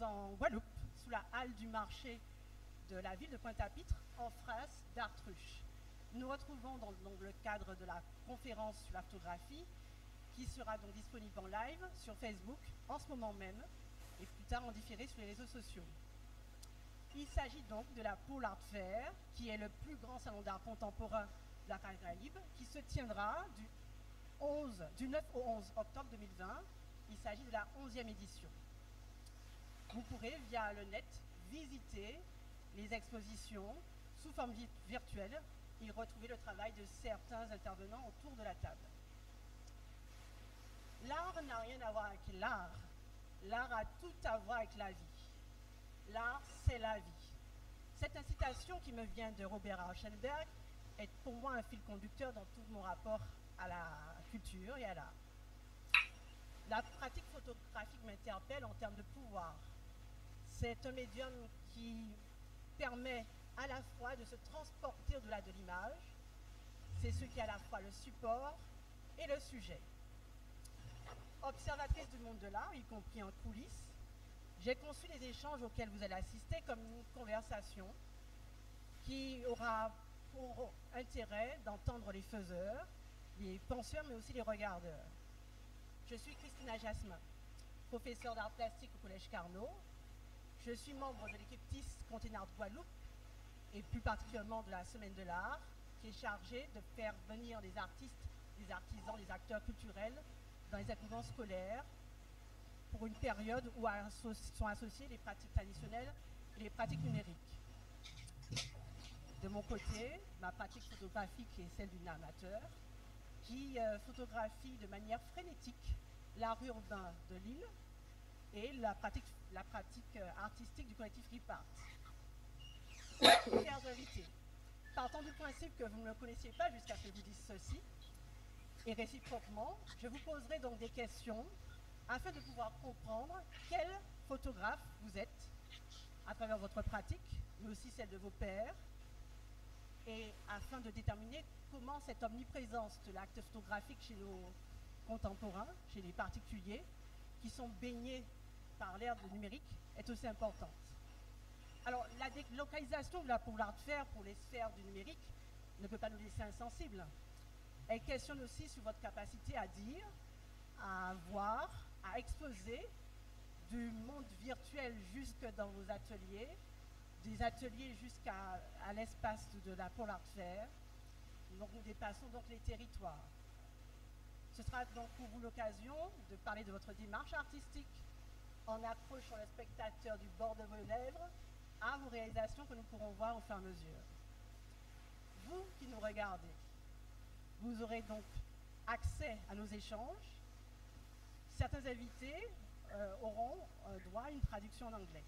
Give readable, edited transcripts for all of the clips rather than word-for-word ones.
en Guadeloupe, sous la halle du marché de la ville de Pointe-à-Pitre, en face d'Artruche. Nous retrouvons dans le cadre de la conférence sur la photographie, qui sera donc disponible en live sur Facebook en ce moment même, et plus tard en différé sur les réseaux sociaux. Il s'agit donc de la Pôle Art Fair, qui est le plus grand salon d'art contemporain de la Caraïbe, qui se tiendra du 9 au 11 octobre 2020. Il s'agit de la 11e édition. Vous pourrez, via le net, visiter les expositions sous forme virtuelle et retrouver le travail de certains intervenants autour de la table. L'art n'a rien à voir avec l'art. L'art a tout à voir avec la vie. L'art, c'est la vie. Cette incitation qui me vient de Robert Rauschenberg est pour moi un fil conducteur dans tout mon rapport à la culture et à l'art. La pratique photographique m'interpelle en termes de pouvoir. C'est un médium qui permet à la fois de se transporter au-delà de l'image. C'est ce qui est à la fois le support et le sujet. Observatrice du monde de l'art, y compris en coulisses, j'ai conçu les échanges auxquels vous allez assister comme une conversation qui aura pour intérêt d'entendre les faiseurs, les penseurs, mais aussi les regardeurs. Je suis Christina Jasmin, professeure d'art plastique au Collège Carnot. Je suis membre de l'équipe TIS Container de Guadeloupe et plus particulièrement de la Semaine de l'Art, qui est chargée de faire venir les artistes, les artisans, les acteurs culturels dans les établissements scolaires pour une période où sont associées les pratiques traditionnelles et les pratiques numériques. De mon côté, ma pratique photographique est celle d'une amateur qui photographie de manière frénétique l'art urbain de l'île et la pratique artistique du collectif Rip Art. Chers invités, partant du principe que vous ne me connaissiez pas jusqu'à ce que je vous dise ceci, et réciproquement, je vous poserai donc des questions afin de pouvoir comprendre quel photographe vous êtes à travers votre pratique, mais aussi celle de vos pairs, et afin de déterminer comment cette omniprésence de l'acte photographique chez nos contemporains, chez les particuliers, qui sont baignés par l'ère du numérique, est aussi importante. Alors, la délocalisation de la Pôle Art Fair pour les sphères du numérique ne peut pas nous laisser insensibles. Elle questionne aussi sur votre capacité à dire, à voir, à exposer du monde virtuel jusque dans vos ateliers, des ateliers jusqu'à l'espace de la Pôle Art Fair. Donc nous dépassons donc les territoires. Ce sera donc pour vous l'occasion de parler de votre démarche artistique en approchant le spectateur du bord de vos lèvres à vos réalisations que nous pourrons voir au fur et à mesure. Vous qui nous regardez, vous aurez donc accès à nos échanges. Certains invités auront droit à une traduction en anglais.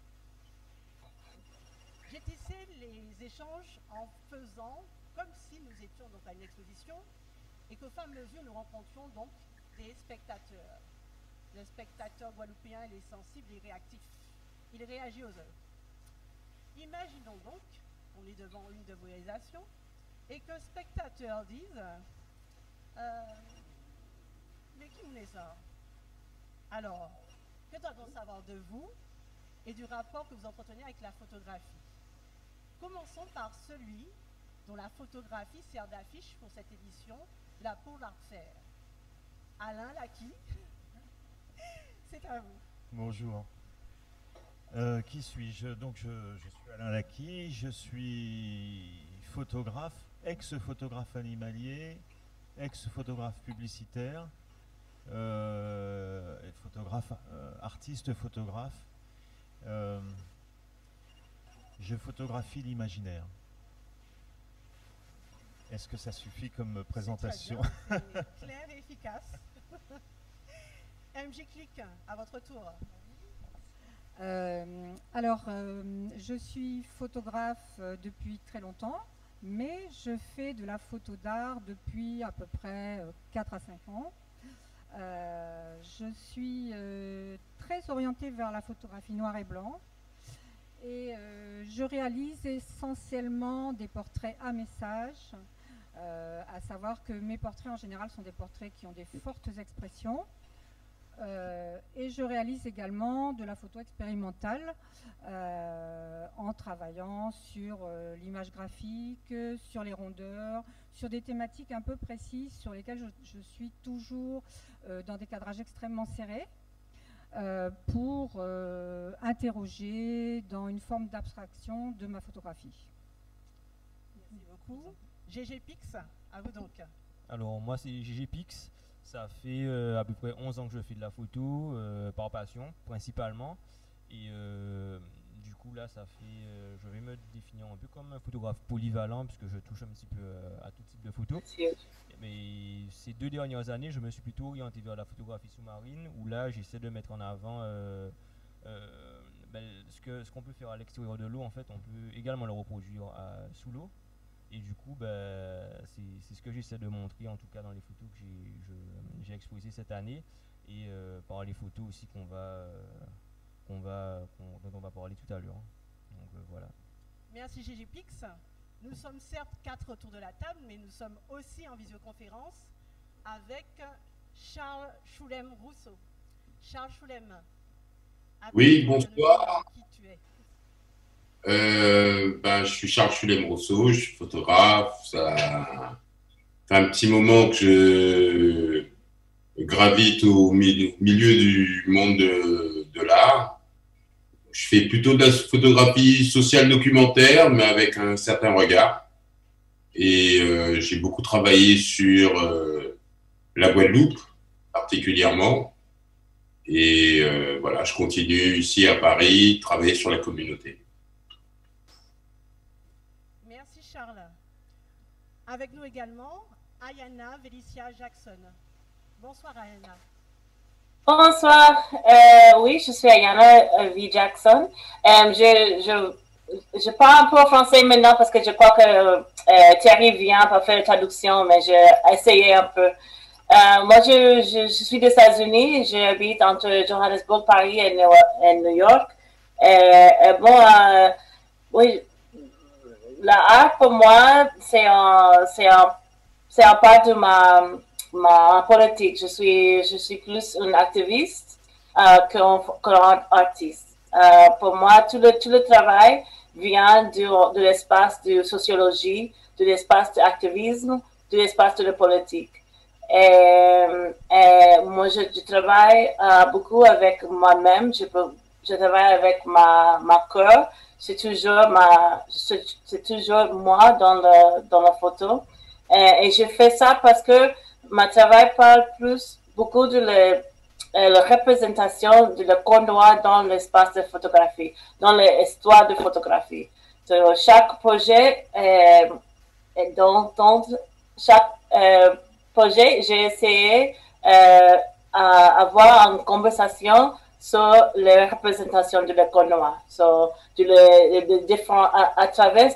J'ai tissé les échanges en faisant comme si nous étions donc à une exposition et qu'au fur et à mesure nous rencontrions donc des spectateurs. Le spectateur guadeloupéen, il est sensible et réactif. Il réagit aux œuvres. Imaginons donc qu'on est devant une de vos réalisations et qu'un spectateur dise mais qui me ça? Alors, que doit-on savoir de vous et du rapport que vous entretenez avec la photographie? Commençons par celui dont la photographie sert d'affiche pour cette édition de la Pôle Art Fair. Alain Laki, c'est à vous. Bonjour. Qui suis-je? Donc je suis Alain Laki, je suis photographe, ex-photographe animalier, ex-photographe publicitaire, photographe, artiste photographe. Je photographie l'imaginaire. Est-ce que ça suffit comme présentation? C'est clair et efficace. MJ Click, à votre tour. Je suis photographe depuis très longtemps, mais je fais de la photo d'art depuis à peu près 4 à 5 ans. Je suis très orientée vers la photographie noir et blanc et je réalise essentiellement des portraits à message, à savoir que mes portraits en général sont des portraits qui ont des fortes expressions. Et je réalise également de la photo expérimentale en travaillant sur l'image graphique, sur les rondeurs, sur des thématiques un peu précises sur lesquelles je suis toujours dans des cadrages extrêmement serrés pour interroger dans une forme d'abstraction de ma photographie. Merci beaucoup. GG Pix, à vous donc. Alors moi c'est GG Pix, ça fait à peu près 11 ans que je fais de la photo par passion principalement et du coup là ça fait, je vais me définir un peu comme un photographe polyvalent puisque je touche un petit peu à tout type de photos. Mais ces 2 dernières années je me suis plutôt orienté vers la photographie sous-marine où là j'essaie de mettre en avant ce qu'on peut faire à l'extérieur de l'eau. En fait on peut également le reproduire sous l'eau. Et du coup, c'est ce que j'essaie de montrer, en tout cas dans les photos que j'ai exposées cette année, et par les photos aussi dont on va parler tout à l'heure. Donc voilà. Merci GG Pix. Nous sommes certes 4 autour de la table, mais nous sommes aussi en visioconférence avec Charles Choulem-Rousseau. Charles Choulem. Oui, bonsoir. Qui tu es? Je suis Charles Choulem-Rousseau, je suis photographe. Ça fait un petit moment que je gravite au milieu du monde de l'art. Je fais plutôt de la photographie sociale documentaire, mais avec un certain regard. Et j'ai beaucoup travaillé sur la Guadeloupe, particulièrement. Et voilà, je continue ici à Paris, travailler sur la communauté. Merci Charles. Avec nous également, Ayana Vélicia Jackson. Bonsoir Ayana. Bonsoir, oui, je suis Ayana V. Jackson. Je parle un peu français maintenant parce que je crois que Thierry vient pour faire la traduction, mais j'ai essayé un peu. Moi, je suis des États-Unis, j'habite entre Johannesburg, Paris et New York. Oui, l'art pour moi, c'est un part de ma politique. Je suis plus une activiste qu'un artiste. Pour moi, tout le travail vient de l'espace de sociologie, de l'espace d'activisme, de l'espace de la politique. Et moi, je travaille beaucoup avec moi-même. Je travaille avec ma cœur. C'est toujours moi dans la photo. Et je fais ça parce que mon travail parle beaucoup de la représentation de la conduite dans l'espace de photographie, dans l'histoire de photographie. Donc, chaque projet, dans chaque projet, j'ai essayé d'avoir une conversation sur les représentations de la conduite, à travers,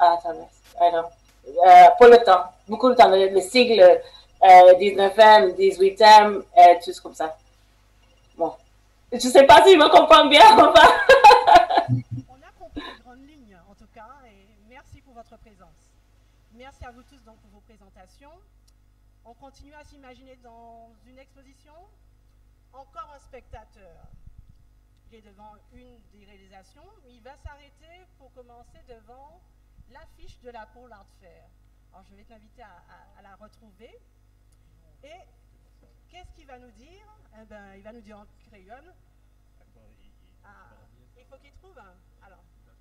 pour le temps, beaucoup de temps, le sigle 19e, 18e, tout comme ça. Bon. Je ne sais pas si je me comprends bien ou pas. On a compris les grandes lignes, en tout cas, et merci pour votre présence. Merci à vous tous donc pour vos présentations. On continue à s'imaginer dans une exposition. Encore un spectateur. Il est devant une des réalisations. Il va s'arrêter pour commencer devant l'affiche de la Pôle Art Fair. Alors je vais t'inviter à la retrouver. Et qu'est-ce qu'il va nous dire? Eh ben, il va nous dire en crayon. Il faut qu'il trouve. Alors,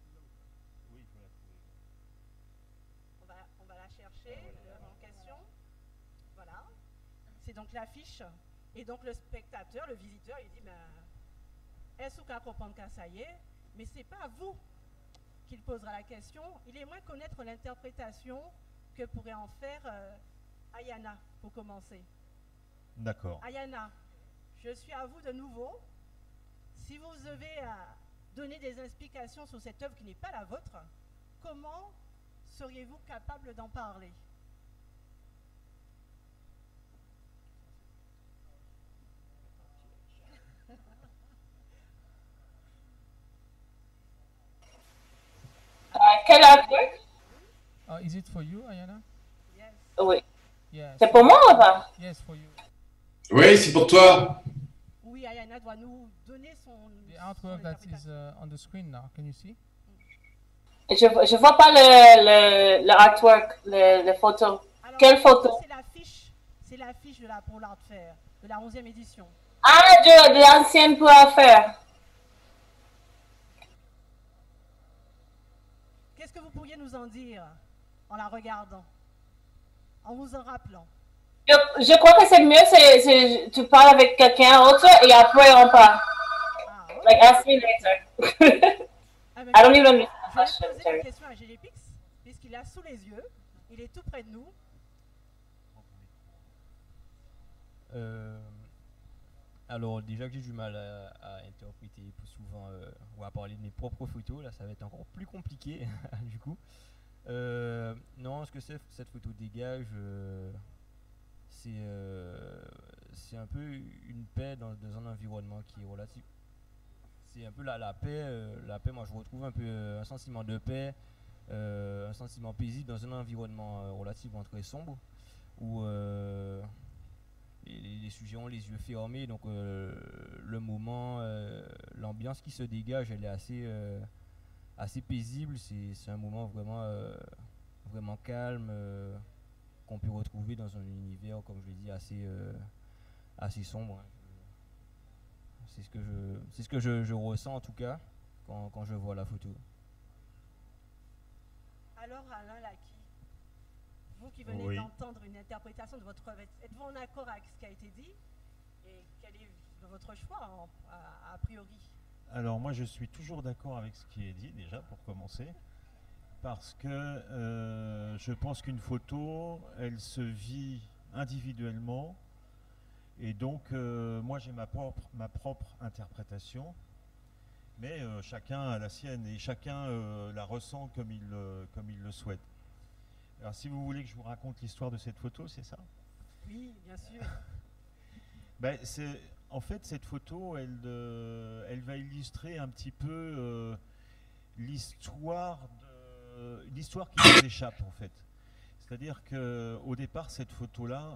on va la chercher, l'œuvre en question. Voilà. C'est donc l'affiche. Et donc le spectateur, le visiteur, il dit, est-ce qu'à comprendre qu'à ça y est? Mais ce n'est pas à vous qu'il posera la question. Il aimerait connaître l'interprétation que pourrait en faire Ayana, pour commencer. D'accord. Ayana, je suis à vous de nouveau. Si vous devez donner des explications sur cette œuvre qui n'est pas la vôtre, comment seriez-vous capable d'en parler? Quel artwork? Is it for you, Ayana? Yes. Oui. Yes. C'est pour moi ou pas? Yes, for you. Oui, c'est pour toi. Oui, Oui, Ayana doit nous donner son. The son artwork that is interprétation. on the screen now. Can you see? Je vois pas le artwork, les photos. Alors, Quelle photo? C'est l'affiche de pour l'Art Fair, de la 11e édition. Ah, de l'ancienne pour faire. Qu'est-ce que vous pourriez nous en dire en la regardant, en vous en rappelant? Je crois que c'est mieux, tu parles avec quelqu'un d'autre et après on parle. Ah, ok. Like, ask me later. Ah, ben, I don't even je vais understand. poser une question à GGPix, puisqu'il est sous les yeux, il est tout près de nous. Alors déjà que j'ai du mal à interpréter souvent ou à parler de mes propres photos, là ça va être encore plus compliqué du coup. Non, ce que cette photo dégage, c'est un peu une paix dans un environnement qui est relatif. C'est un peu la paix, moi je retrouve un peu un sentiment de paix, un sentiment paisible dans un environnement relativement très sombre, où les sujets ont les yeux fermés, donc le moment, l'ambiance qui se dégage, elle est assez paisible. C'est un moment vraiment calme, qu'on peut retrouver dans un univers, comme je l'ai dit, assez sombre, hein. C'est ce que je ressens en tout cas quand je vois la photo. Alors Alain Laki, vous qui venez Oui. d'entendre une interprétation de votre œuvre, êtes-vous en accord avec ce qui a été dit? Et quel est votre choix a priori? Alors moi je suis toujours d'accord avec ce qui est dit déjà pour commencer, parce que je pense qu'une photo, elle se vit individuellement, et donc moi j'ai ma propre interprétation, mais chacun a la sienne et chacun la ressent comme il le souhaite. Alors si vous voulez que je vous raconte l'histoire de cette photo, c'est ça? Oui, bien sûr. Ben, en fait, cette photo, elle va illustrer un petit peu l'histoire qui nous échappe, en fait. C'est-à-dire qu'au départ, cette photo-là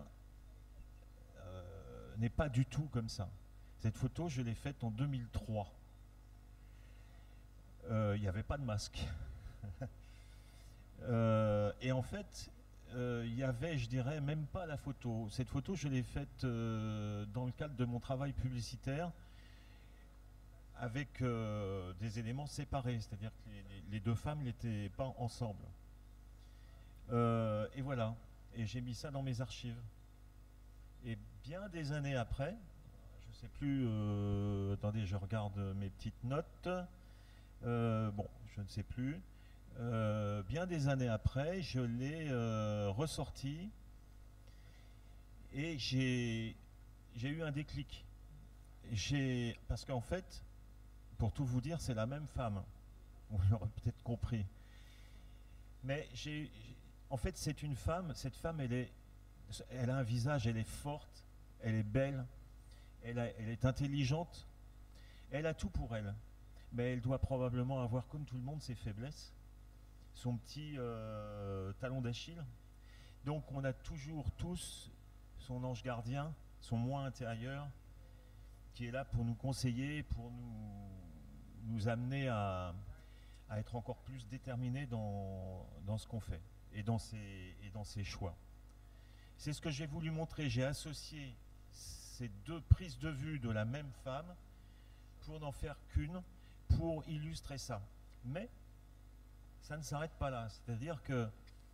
n'est pas du tout comme ça. Cette photo, je l'ai faite en 2003. Il n'y avait pas de masque. Et en fait, il y avait, je dirais, même pas la photo. Cette photo, je l'ai faite dans le cadre de mon travail publicitaire avec des éléments séparés, c'est-à-dire que les deux femmes n'étaient pas ensemble. Et voilà, et j'ai mis ça dans mes archives. Et bien des années après, je ne sais plus, attendez, je regarde mes petites notes, bon, je ne sais plus. Bien des années après, je l'ai ressorti et j'ai eu un déclic. Parce qu'en fait, pour tout vous dire, c'est la même femme. Vous l'aurez peut-être compris. Mais en fait, c'est une femme. Cette femme, elle a un visage, elle est forte, elle est belle, elle est intelligente, elle a tout pour elle. Mais elle doit probablement avoir, comme tout le monde, ses faiblesses. Son petit talon d'Achille. Donc on a toujours tous son ange gardien, son moi intérieur, qui est là pour nous conseiller, pour nous amener à être encore plus déterminés dans ce qu'on fait et dans ses choix. C'est ce que j'ai voulu montrer. J'ai associé ces deux prises de vue de la même femme pour n'en faire qu'une, pour illustrer ça. Mais ça ne s'arrête pas là. C'est-à-dire que,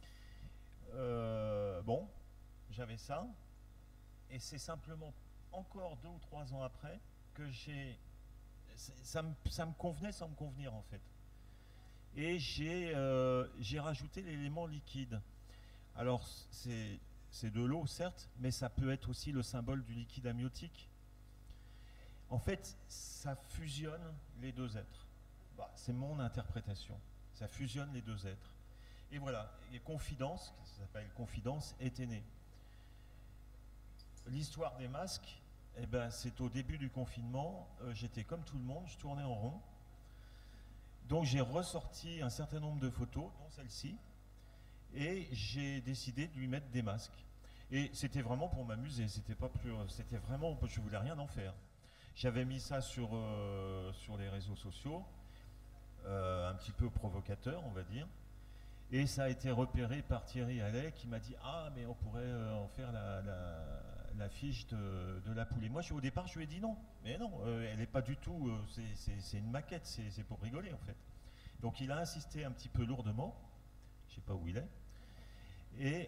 bon, j'avais ça, et c'est simplement encore 2 ou 3 ans après que ça me convenait sans me convenir en fait. Et j'ai rajouté l'élément liquide. Alors, c'est de l'eau, certes, mais ça peut être aussi le symbole du liquide amniotique. En fait, ça fusionne les deux êtres. Bah, c'est mon interprétation. Ça fusionne les deux êtres. Et voilà, et Confidence, ça s'appelle Confidence, était née. L'histoire des masques, eh ben, c'est au début du confinement, j'étais comme tout le monde, je tournais en rond. Donc j'ai ressorti un certain nombre de photos, dont celle-ci, et j'ai décidé de lui mettre des masques. Et c'était vraiment pour m'amuser, c'était vraiment, je voulais rien en faire. J'avais mis ça sur les réseaux sociaux, un petit peu provocateur, on va dire. Et ça a été repéré par Thierry Allais qui m'a dit « Ah, mais on pourrait en faire la fiche de la poule. » Et moi, au départ, je lui ai dit non. Mais non, elle n'est pas du tout... c'est une maquette, c'est pour rigoler, en fait. Donc, il a insisté un petit peu lourdement. Je ne sais pas où il est. Et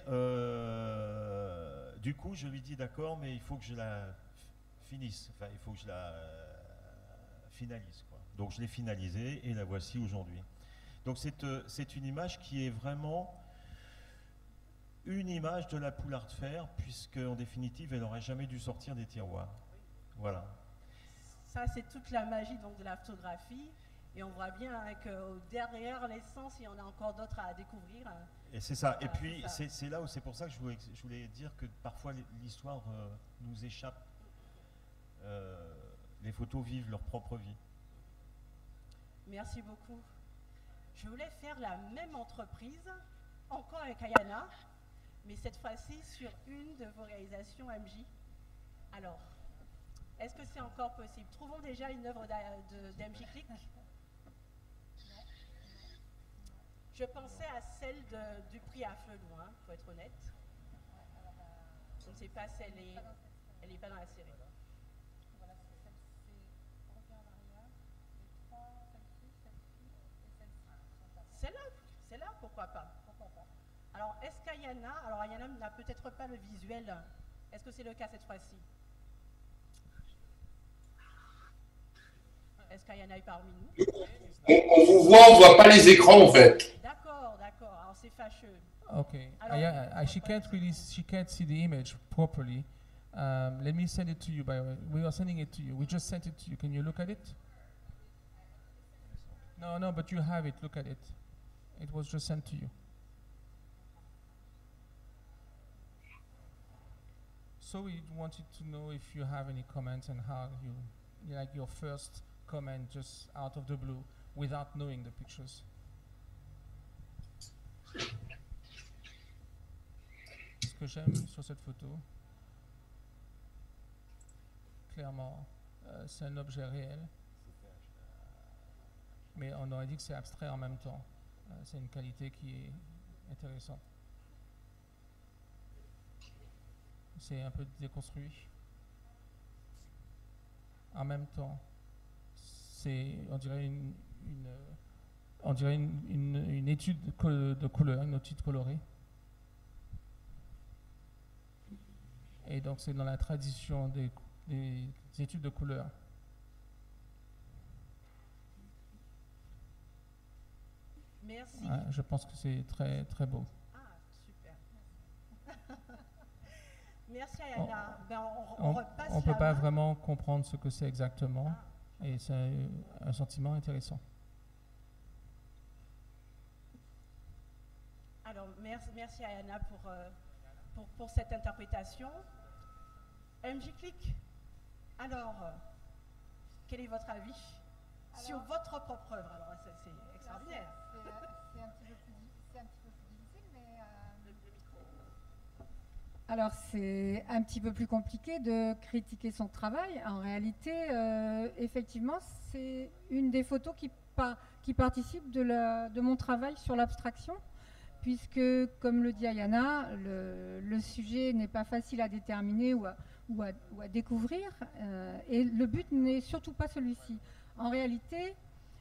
du coup, je lui dis « D'accord, mais il faut que je la finisse. Enfin, il faut que je la finalise. » quoi. Donc, je l'ai finalisée et la voici aujourd'hui. Donc c'est une image qui est vraiment une image de la poule art fer, puisque en définitive, elle n'aurait jamais dû sortir des tiroirs. Voilà. Ça, c'est toute la magie donc, de la photographie. Et on voit bien hein, que derrière l'essence, il y en a encore d'autres à découvrir. Et c'est ça. Et puis, c'est là où c'est pour ça que je voulais dire que parfois l'histoire nous échappe. Les photos vivent leur propre vie. Merci beaucoup. Je voulais faire la même entreprise, encore avec Ayana, mais cette fois-ci sur une de vos réalisations MJ. Alors, est-ce que c'est encore possible? Trouvons déjà une œuvre d'MJ Click. Je pensais à celle du prix à Flelou, hein, pour être honnête. Je ne sais pas si elle n'est pas dans la série. Celle-là, pourquoi pas? Alors, est-ce qu'Ayana, alors Ayana n'a peut-être pas le visuel, est-ce que c'est le cas cette fois-ci? Est-ce qu'Ayana est parmi nous? On vous voit, on voit pas les écrans en fait. D'accord, alors c'est fâcheux. Okay. Alors, She can't see the image properly. Let me send it to you. By the way, we are sending it to you. We just sent it to you. Can you look at it? No, but you have it. Look at it. It was just sent to you. So we wanted to know if you have any comments and how you like your first comment just out of the blue without knowing the pictures. Ce que j'aime sur cette photo, clairement, c'est un objet réel, mais on aurait dit que c'est abstrait en même temps. C'est une qualité qui est intéressante. C'est un peu déconstruit. En même temps, on dirait une étude de couleur, une étude colorée. Et donc c'est dans la tradition des études de couleur. Merci. Ouais, je pense que c'est très très beau. Ah, super. Merci Ayana. On repasse On ne peut la pas main. vraiment comprendre ce que c'est exactement, et c'est un sentiment intéressant. Alors, merci Ayana pour cette interprétation. MJ Click, alors, quel est votre avis sur votre propre œuvre? Alors, c'est extraordinaire. C'est un petit peu plus difficile, mais... Alors, c'est un petit peu plus compliqué de critiquer son travail. En réalité, effectivement, c'est une des photos qui participe de mon travail sur l'abstraction, puisque, comme le dit Ayana, le sujet n'est pas facile à déterminer ou à découvrir, et le but n'est surtout pas celui-ci. En réalité,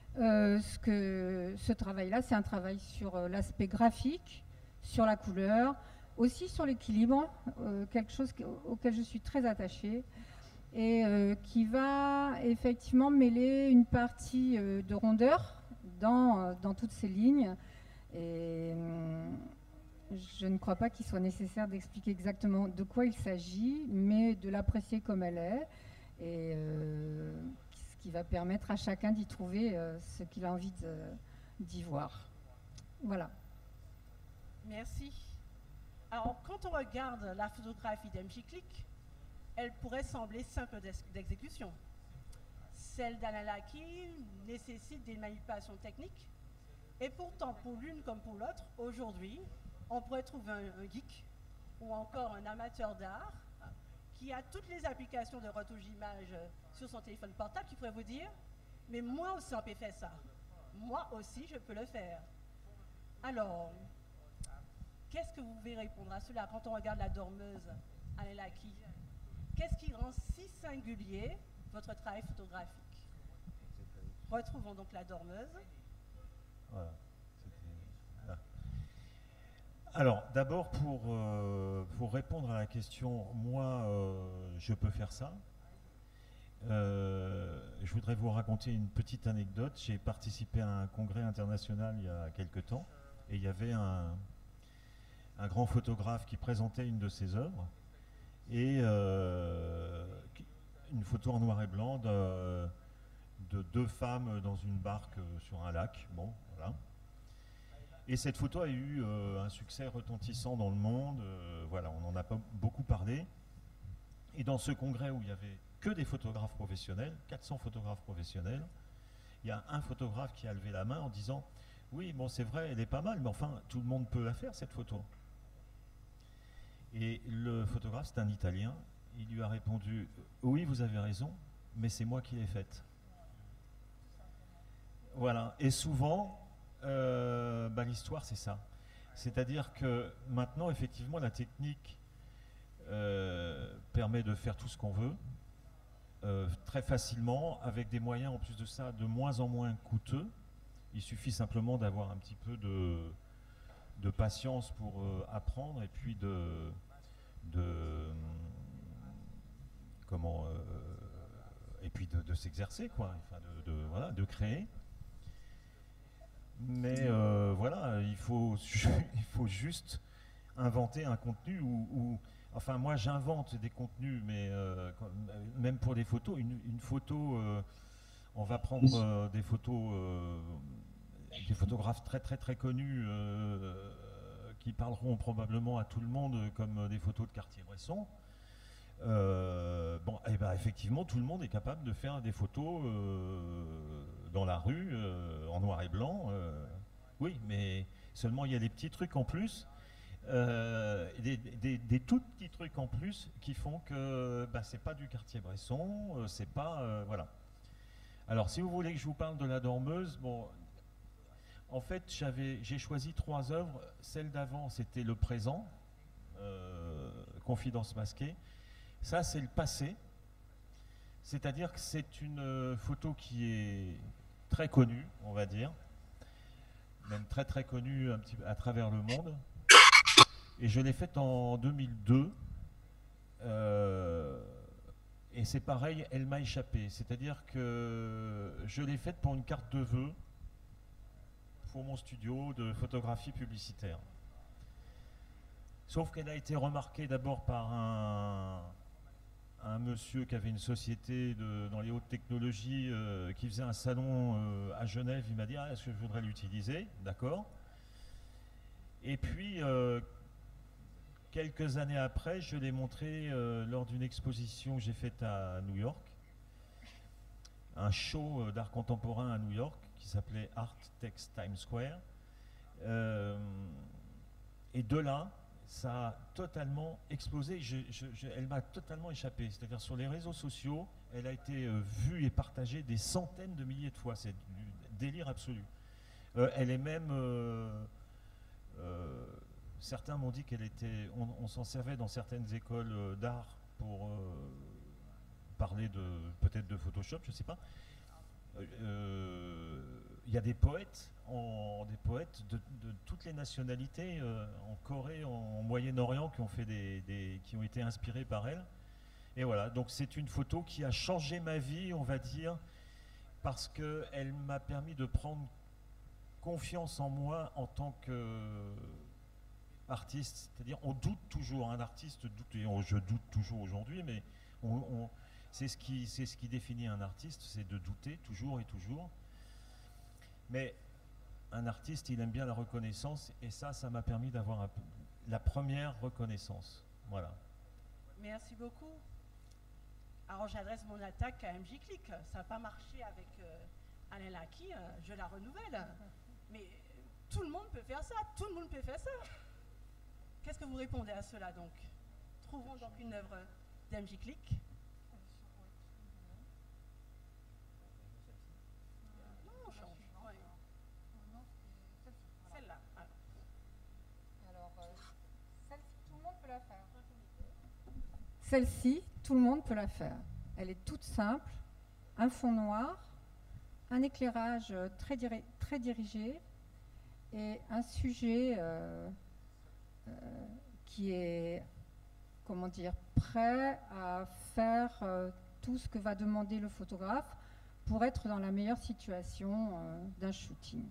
ce travail-là, c'est un travail sur l'aspect graphique, sur la couleur, aussi sur l'équilibre, quelque chose auquel je suis très attachée, et qui va effectivement mêler une partie de rondeur dans toutes ces lignes. Et je ne crois pas qu'il soit nécessaire d'expliquer exactement de quoi il s'agit, mais de l'apprécier comme elle est, et ce qui va permettre à chacun d'y trouver ce qu'il a envie d'y voir. Voilà. Merci. Alors, quand on regarde la photographie d'MJ Click, elle pourrait sembler simple d'exécution. Celle d'Analaki nécessite des manipulations techniques. Et pourtant, pour l'une comme pour l'autre, aujourd'hui, on pourrait trouver un geek ou encore un amateur d'art qui a toutes les applications de retouche d'image sur son téléphone portable, qui pourrait vous dire, mais moi aussi on peut faire ça. Moi aussi je peux le faire. Alors, qu'est-ce que vous pouvez répondre à cela quand on regarde la dormeuse Alain Lachy? Qu'est-ce qui rend si singulier votre travail photographique? Retrouvons donc la dormeuse. Voilà. Là. Alors, d'abord, pour répondre à la question, moi, je peux faire ça. Je voudrais vous raconter une petite anecdote. J'ai participé à un congrès international il y a quelque temps, et il y avait un grand photographe qui présentait une de ses œuvres, et une photo en noir et blanc de deux femmes dans une barque sur un lac. Bon, voilà. Et cette photo a eu un succès retentissant dans le monde. Voilà, on en a pas beaucoup parlé. Et dans ce congrès où il n'y avait que des photographes professionnels, 400 photographes professionnels, il y a un photographe qui a levé la main en disant « Oui, bon, c'est vrai, elle est pas mal, mais enfin, tout le monde peut la faire, cette photo. » Et le photographe, c'est un Italien, il lui a répondu « Oui, vous avez raison, mais c'est moi qui l'ai faite. » Voilà, et souvent, l'histoire, c'est ça. C'est-à-dire que maintenant, effectivement, la technique permet de faire tout ce qu'on veut, très facilement, avec des moyens, en plus de ça, de moins en moins coûteux. Il suffit simplement d'avoir un petit peu de patience pour apprendre, et puis de s'exercer, quoi, enfin voilà, de créer. Mais voilà, il faut juste inventer un contenu où enfin, moi j'invente des contenus, mais même pour des photos, une photo, on va prendre des photos, des photographes très très très connus qui parleront probablement à tout le monde, comme des photos de Cartier-Bresson. Bon, et ben effectivement, tout le monde est capable de faire des photos dans la rue, en noir et blanc. Oui, mais seulement il y a des petits trucs en plus. Des tout petits trucs en plus qui font que c'est pas du Cartier-Bresson, c'est pas voilà. Alors si vous voulez que je vous parle de la dormeuse, bon, en fait j'ai choisi 3 œuvres. Celle d'avant c'était le présent, Confidence masquée. Ça c'est le passé, c'est-à-dire que c'est une photo qui est très connue, on va dire, même très très connue un petit peu à travers le monde. Et je l'ai faite en 2002, et c'est pareil, elle m'a échappé. C'est-à-dire que je l'ai faite pour une carte de vœux pour mon studio de photographie publicitaire. Sauf qu'elle a été remarquée d'abord par un monsieur qui avait une société dans les hautes technologies, qui faisait un salon à Genève. Il m'a dit « Ah, est-ce que je voudrais l'utiliser ?» D'accord. Et puis... quelques années après, je l'ai montré lors d'une exposition que j'ai faite à New York, un show d'art contemporain à New York qui s'appelait Art Text Times Square. Et de là, ça a totalement explosé. Elle m'a totalement échappé. C'est-à-dire sur les réseaux sociaux, elle a été vue et partagée des centaines de milliers de fois. C'est du délire absolu. Elle est même... certains m'ont dit qu'elle était, on s'en servait dans certaines écoles d'art pour parler peut-être de Photoshop, je ne sais pas. Il y a des poètes, de toutes les nationalités, en Corée, en Moyen-Orient, qui ont fait qui ont été inspirés par elle. Et voilà, donc c'est une photo qui a changé ma vie, on va dire, parce qu'elle m'a permis de prendre confiance en moi en tant que artiste. C'est-à-dire, on doute toujours, un artiste doute, et je doute toujours aujourd'hui, mais c'est ce qui définit un artiste, c'est de douter toujours et toujours. Mais un artiste, il aime bien la reconnaissance, et ça m'a permis d'avoir la première reconnaissance. Voilà. Merci beaucoup. Alors j'adresse mon attaque à MJ Click. Ça n'a pas marché avec Alain Lachy, je la renouvelle. Mais tout le monde peut faire ça, tout le monde peut faire ça. Qu'est-ce que vous répondez à cela donc? Trouvons donc une œuvre DMJ Click. Non, on change. Ouais. Celle-là. Ah. Alors, celle-ci, tout le monde peut la faire. Celle-ci, tout le monde peut la faire. Elle est toute simple, un fond noir, un éclairage très dirigé et un sujet qui est, comment dire, prêt à faire tout ce que va demander le photographe pour être dans la meilleure situation d'un shooting.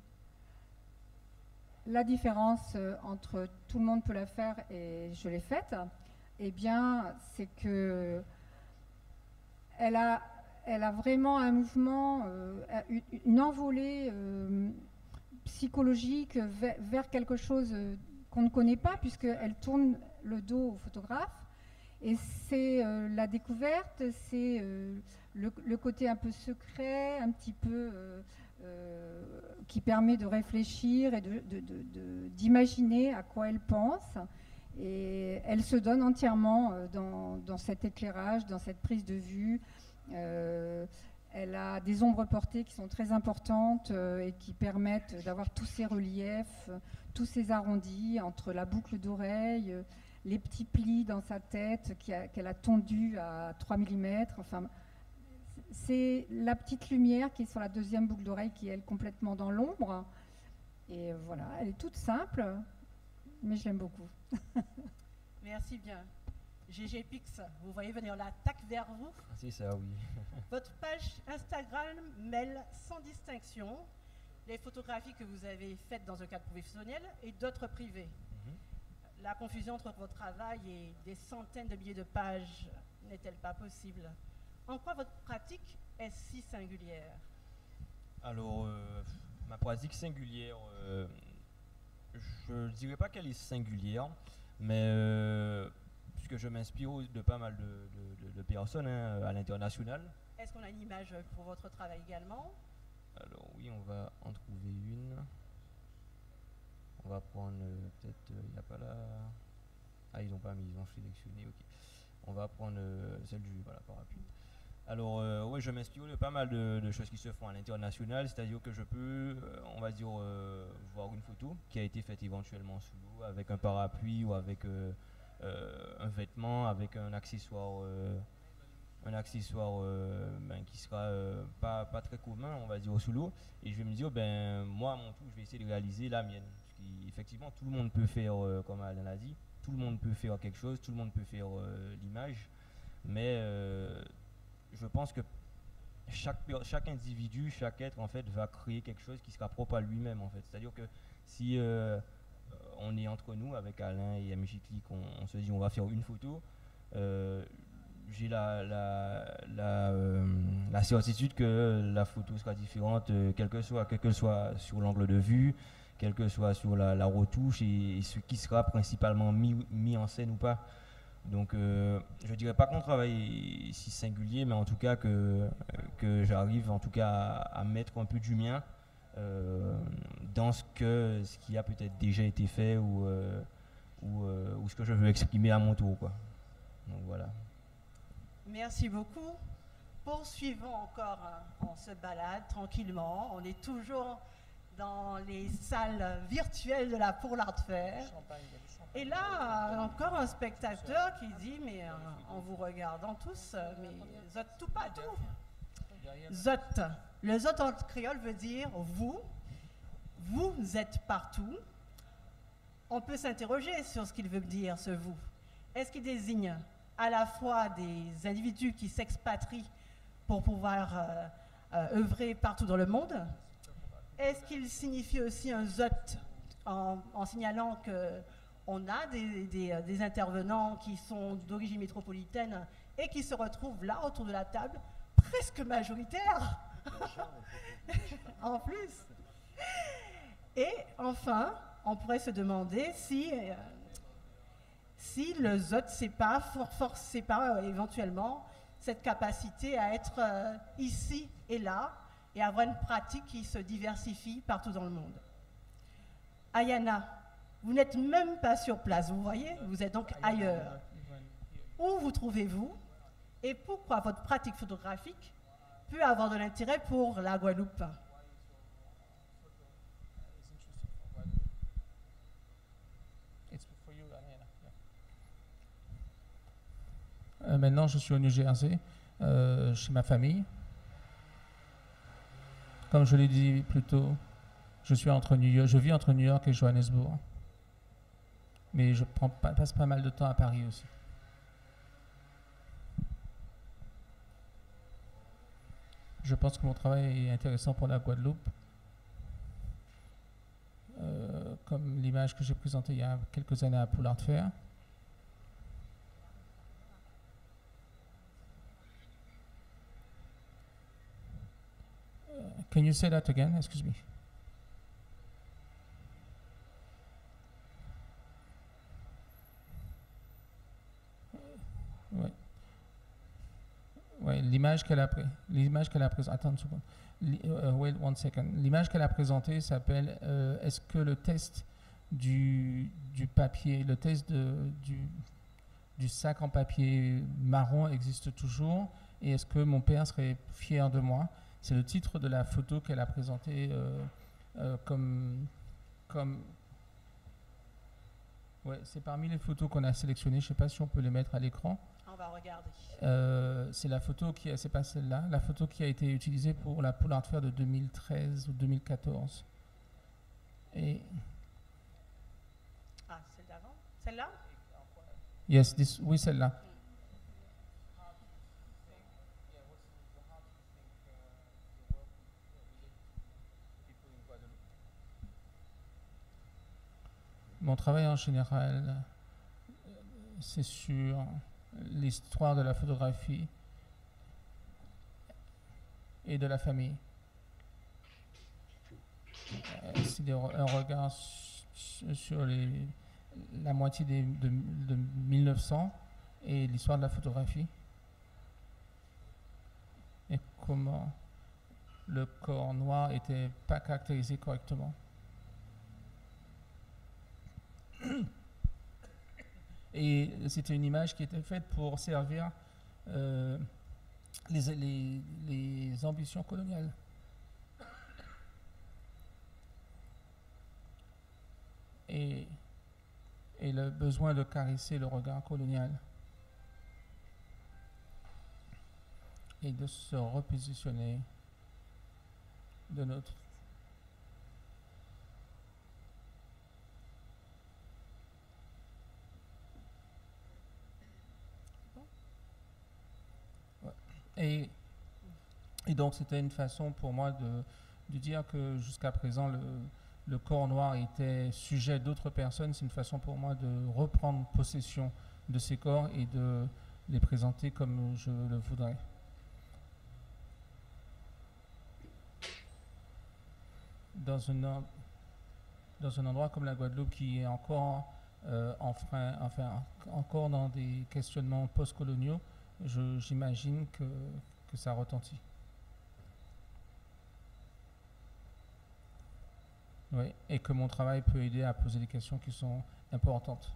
La différence entre tout le monde peut la faire et je l'ai faite, eh bien, c'est que elle a vraiment un mouvement, une envolée psychologique vers quelque chose qu'on ne connaît pas, puisqu'elle tourne le dos au photographe. Et c'est la découverte, c'est le côté un peu secret, un petit peu qui permet de réfléchir et d'imaginer à quoi elle pense. Et elle se donne entièrement dans cet éclairage, dans cette prise de vue. Elle a des ombres portées qui sont très importantes et qui permettent d'avoir tous ces reliefs, tous ces arrondis entre la boucle d'oreille, les petits plis dans sa tête qu'elle a tondus à 3 mm. Enfin, c'est la petite lumière qui est sur la deuxième boucle d'oreille qui est, elle, complètement dans l'ombre. Et voilà, elle est toute simple, mais je l'aime beaucoup. Merci bien. GG Pix, vous voyez venir l'attaque vers vous. C'est ça, oui. Votre page Instagram mêle sans distinction les photographies que vous avez faites dans un cadre professionnel et d'autres privées. La confusion entre votre travail et des centaines de milliers de pages n'est-elle pas possible? En quoi votre pratique est si singulière? Alors, ma pratique singulière, je ne dirais pas qu'elle est singulière, mais puisque je m'inspire de pas mal de personnes à l'international. Est-ce qu'on a une image pour votre travail également? Alors oui, on va en trouver une. On va prendre peut-être, il n'y a pas là. Ah, ils n'ont pas mis, ils ont sélectionné, ok. On va prendre celle du parapluie. Alors, oui, je m'inspire de pas mal de choses qui se font à l'international, c'est-à-dire que je peux, on va dire, voir une photo qui a été faite éventuellement sous l'eau avec un parapluie ou avec un vêtement, avec un accessoire qui sera pas très commun, on va dire, sous l'eau. Et je vais me dire, moi, à mon tour, je vais essayer de réaliser la mienne. Effectivement, tout le monde peut faire, comme Alain l'a dit, tout le monde peut faire quelque chose, tout le monde peut faire l'image, mais je pense que chaque individu, chaque être, en fait, va créer quelque chose qui sera propre à lui-même, en fait. C'est-à-dire que si on est entre nous, avec Alain et MJ Click, on se dit on va faire une photo, j'ai la certitude que la photo sera différente, quel que soit sur l'angle de vue, quel que soit sur la retouche et ce qui sera principalement mis en scène ou pas. Donc je dirais pas qu'on travaille si singulier, mais en tout cas que j'arrive en tout cas à mettre un peu du mien dans ce qui a peut-être déjà été fait ou ce que je veux exprimer à mon tour, quoi. Donc voilà. Merci beaucoup. Poursuivons encore, on se balade tranquillement. On est toujours dans les salles virtuelles de la Pour l'Art Fair. Et là, encore un spectateur qui dit, mais en vous regardant tous, mais zot tout pas tout. Zot. Le zot en créole veut dire vous êtes partout. On peut s'interroger sur ce qu'il veut dire, ce vous. Est-ce qu'il désigne à la fois des individus qui s'expatrient pour pouvoir œuvrer partout dans le monde? Est-ce qu'il signifie aussi un zot en signalant qu'on a des intervenants qui sont d'origine métropolitaine et qui se retrouvent là autour de la table, presque majoritaires en plus? Et enfin, on pourrait se demander si le zot, c'est pas éventuellement cette capacité à être ici et là et avoir une pratique qui se diversifie partout dans le monde. Ayana, vous n'êtes même pas sur place, vous voyez, vous êtes donc ailleurs. Où vous trouvez-vous? et pourquoi votre pratique photographique peut avoir de l'intérêt pour la Guadeloupe. Maintenant, je suis au New Jersey, chez ma famille. Comme je l'ai dit plus tôt, je vis entre New York et Johannesburg. Mais je passe pas mal de temps à Paris aussi. Je pense que mon travail est intéressant pour la Guadeloupe. Comme l'image que j'ai présentée il y a quelques années à Pool Art Fair. Can you say that again? Excuse me. Ouais, l'image qu'elle a présentée. Attends une seconde. Wait one second. L'image qu'elle a présentée s'appelle est-ce que le test du papier, le test du sac en papier marron existe toujours, et est-ce que mon père serait fier de moi? C'est le titre de la photo qu'elle a présentée ouais, c'est parmi les photos qu'on a sélectionnées. Je ne sais pas si on peut les mettre à l'écran. On va regarder. C'est la photo c'est pas celle-là, la photo qui a été utilisée pour la Pool Art Fair de 2013 ou 2014. Et celle d'avant? Celle-là? Yes, oui, celle-là. Mon travail en général, c'est sur l'histoire de la photographie et de la famille. C'est un regard sur la moitié de 1900 et l'histoire de la photographie. Et comment le corps noir n'était pas caractérisé correctement. Et c'était une image qui était faite pour servir les ambitions coloniales. Et le besoin de caresser le regard colonial. Et de se repositionner de notre... Et donc c'était une façon pour moi de dire que jusqu'à présent le corps noir était sujet d'autres personnes. C'est une façon pour moi de reprendre possession de ces corps et de les présenter comme je le voudrais. Dans un endroit comme la Guadeloupe qui est encore encore dans des questionnements post-coloniaux, j'imagine que ça retentit. Oui, et que mon travail peut aider à poser des questions qui sont importantes.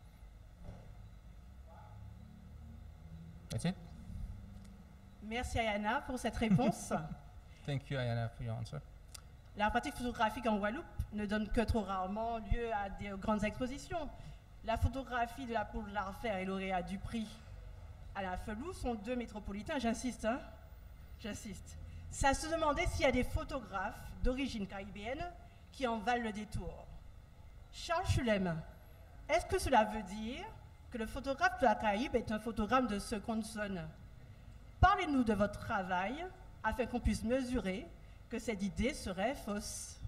That's it? Merci Ayana pour cette réponse. Thank you Ayana for your answer. La pratique photographique en Guadeloupe ne donne que trop rarement lieu à des grandes expositions. La photographie de la Pool Art Fair et lauréat du prix Alain Felou sont deux métropolitains, j'insiste, hein, j'insiste. Ça se demandait s'il y a des photographes d'origine caribéenne qui en valent le détour. Charles Chulem, est-ce que cela veut dire que le photographe de la Caraïbe est un photographe de seconde zone? Parlez-nous de votre travail afin qu'on puisse mesurer que cette idée serait fausse.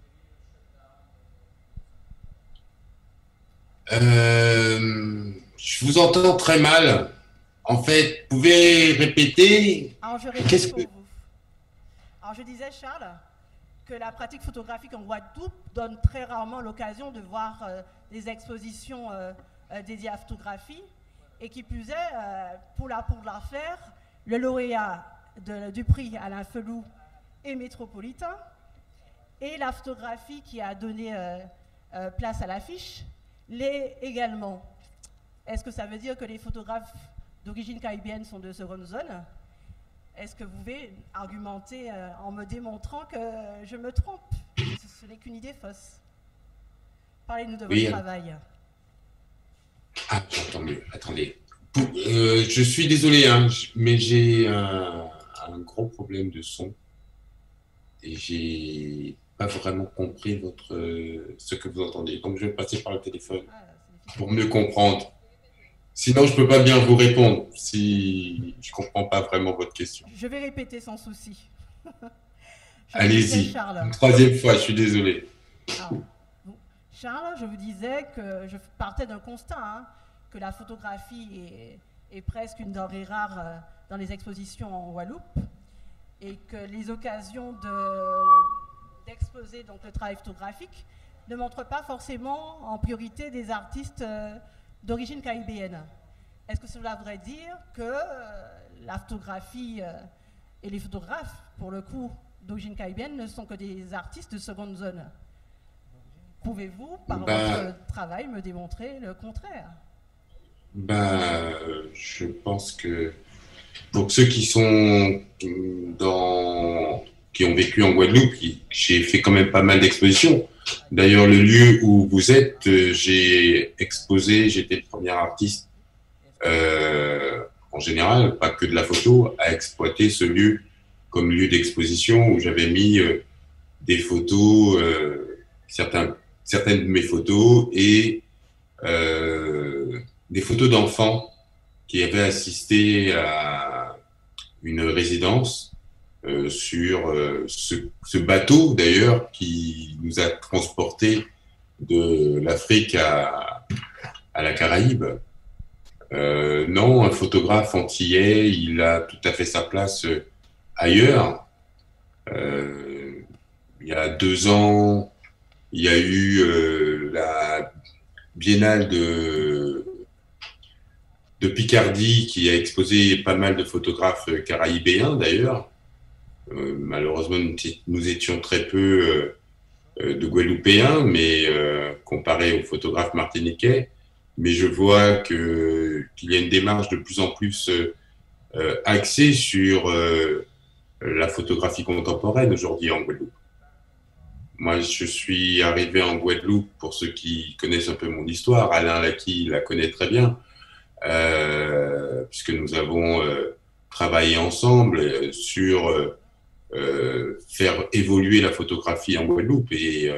Je vous entends très mal. En fait, vous pouvez répéter? Alors, je répète pour vous. Alors, je disais, Charles, que la pratique photographique en Guadeloupe donne très rarement l'occasion de voir des expositions dédiées à la photographie. Et qui plus est, pour la faire, le lauréat du prix Alain Felou est métropolitain. Et la photographie qui a donné place à l'affiche l'est également. Est-ce que ça veut dire que les photographes d'origine caribéenne sont de seconde zone. Est-ce que vous pouvez argumenter en me démontrant que je me trompe, que ce n'est qu'une idée fausse? Parlez-nous de votre travail. Ah, j'entends mieux. Attendez. Je suis désolé, hein, mais j'ai un gros problème de son. Et j'ai pas vraiment compris ce que vous entendez. Donc, je vais passer par le téléphone pour mieux comprendre. Sinon, je ne peux pas bien vous répondre si je ne comprends pas vraiment votre question. Je vais répéter sans souci. Allez-y. Une troisième fois, je suis désolé. Alors, Charles, je vous disais que je partais d'un constat, hein, que la photographie est presque une denrée rare dans les expositions en Guadeloupe et que les occasions d'exposer donc le travail photographique ne montrent pas forcément en priorité des artistes d'origine caribéenne. Est-ce que cela voudrait dire que la photographie et les photographes, pour le coup, d'origine caribéenne ne sont que des artistes de seconde zone? Pouvez-vous, par votre travail, me démontrer le contraire? Je pense que pour ceux qui ont vécu en Guadeloupe, j'ai fait quand même pas mal d'expositions. D'ailleurs, le lieu où vous êtes, j'ai exposé, j'étais le premier artiste, en général, pas que de la photo, à exploiter ce lieu comme lieu d'exposition où j'avais mis des photos, certaines de mes photos et des photos d'enfants qui avaient assisté à une résidence sur ce bateau d'ailleurs qui nous a transportés de l'Afrique à la Caraïbe. Non, un photographe antillais, il a tout à fait sa place ailleurs. Il y a 2 ans, il y a eu la Biennale de Picardie qui a exposé pas mal de photographes caraïbéens d'ailleurs. Malheureusement, nous étions très peu de Guadeloupéens, mais comparé aux photographes martiniquais. Mais je vois qu'il y a une démarche de plus en plus axée sur la photographie contemporaine aujourd'hui en Guadeloupe. Moi, je suis arrivé en Guadeloupe, pour ceux qui connaissent un peu mon histoire, Alain Lacqui la connaît très bien, puisque nous avons travaillé ensemble sur faire évoluer la photographie en Guadeloupe. Et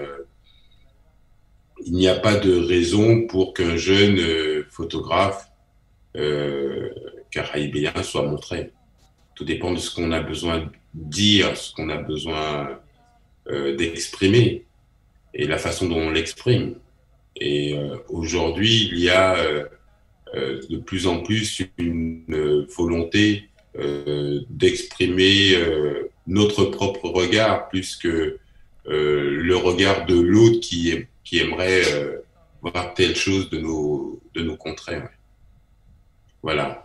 il n'y a pas de raison pour qu'un jeune photographe caraïbéen soit montré. Tout dépend de ce qu'on a besoin de dire, ce qu'on a besoin d'exprimer et la façon dont on l'exprime. Et aujourd'hui, il y a de plus en plus une volonté d'exprimer notre propre regard plus que le regard de l'autre qui aimerait voir telle chose de nos contrées. Ouais. Voilà.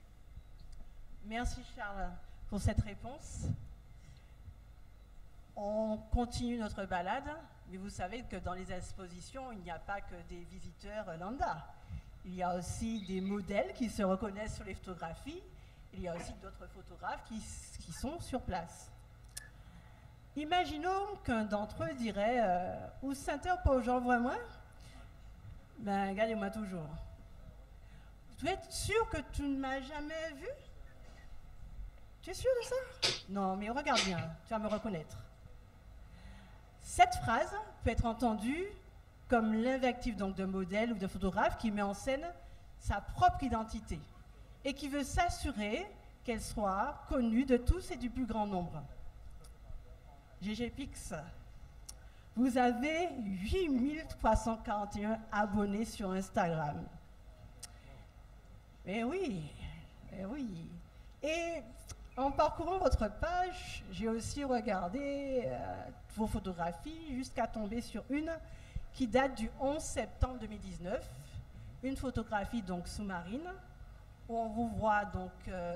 Merci Charles pour cette réponse. On continue notre balade, mais vous savez que dans les expositions, il n'y a pas que des visiteurs lambda. Il y a aussi des modèles qui se reconnaissent sur les photographies. Il y a aussi d'autres photographes qui sont sur place. Imaginons qu'un d'entre eux dirait où s'interpose moi? Ben, regardez-moi toujours. Tu es sûr que tu ne m'as jamais vu? Tu es sûr de ça? Non, mais regarde bien, tu vas me reconnaître. Cette phrase peut être entendue comme l'invective donc de modèle ou de photographe qui met en scène sa propre identité et qui veut s'assurer qu'elle soit connue de tous et du plus grand nombre. GGPix, vous avez 8341 abonnés sur Instagram. Eh oui, eh oui. Et en parcourant votre page, j'ai aussi regardé vos photographies jusqu'à tomber sur une qui date du 11 septembre 2019, une photographie donc sous-marine, où on vous voit donc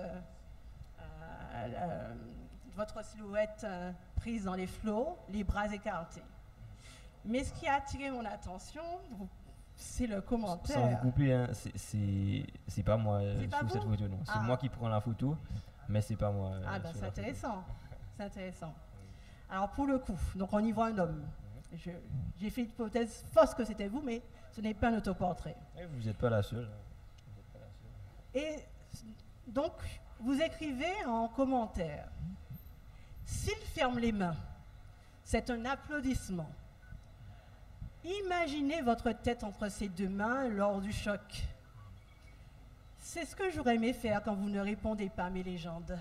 votre silhouette prise dans les flots, les bras écartés. Mais ce qui a attiré mon attention, C'est le Sans vous commentaire. couper, hein, c'est pas moi C'est pas sur cette vous? photo, non. C'est Ah. moi qui prends la photo, mais c'est pas moi. Ah ben sur c'est la photo. intéressant. C'est intéressant. Alors pour le coup, donc on y voit un homme. J'ai fait l'hypothèse fausse que c'était vous, mais ce n'est pas un autoportrait. Eh, vous n'êtes pas la seule. Vous êtes pas la seule. Et donc, vous écrivez en commentaire, s'il ferme les mains, c'est un applaudissement. Imaginez votre tête entre ses deux mains lors du choc. C'est ce que j'aurais aimé faire quand vous ne répondez pas à mes légendes.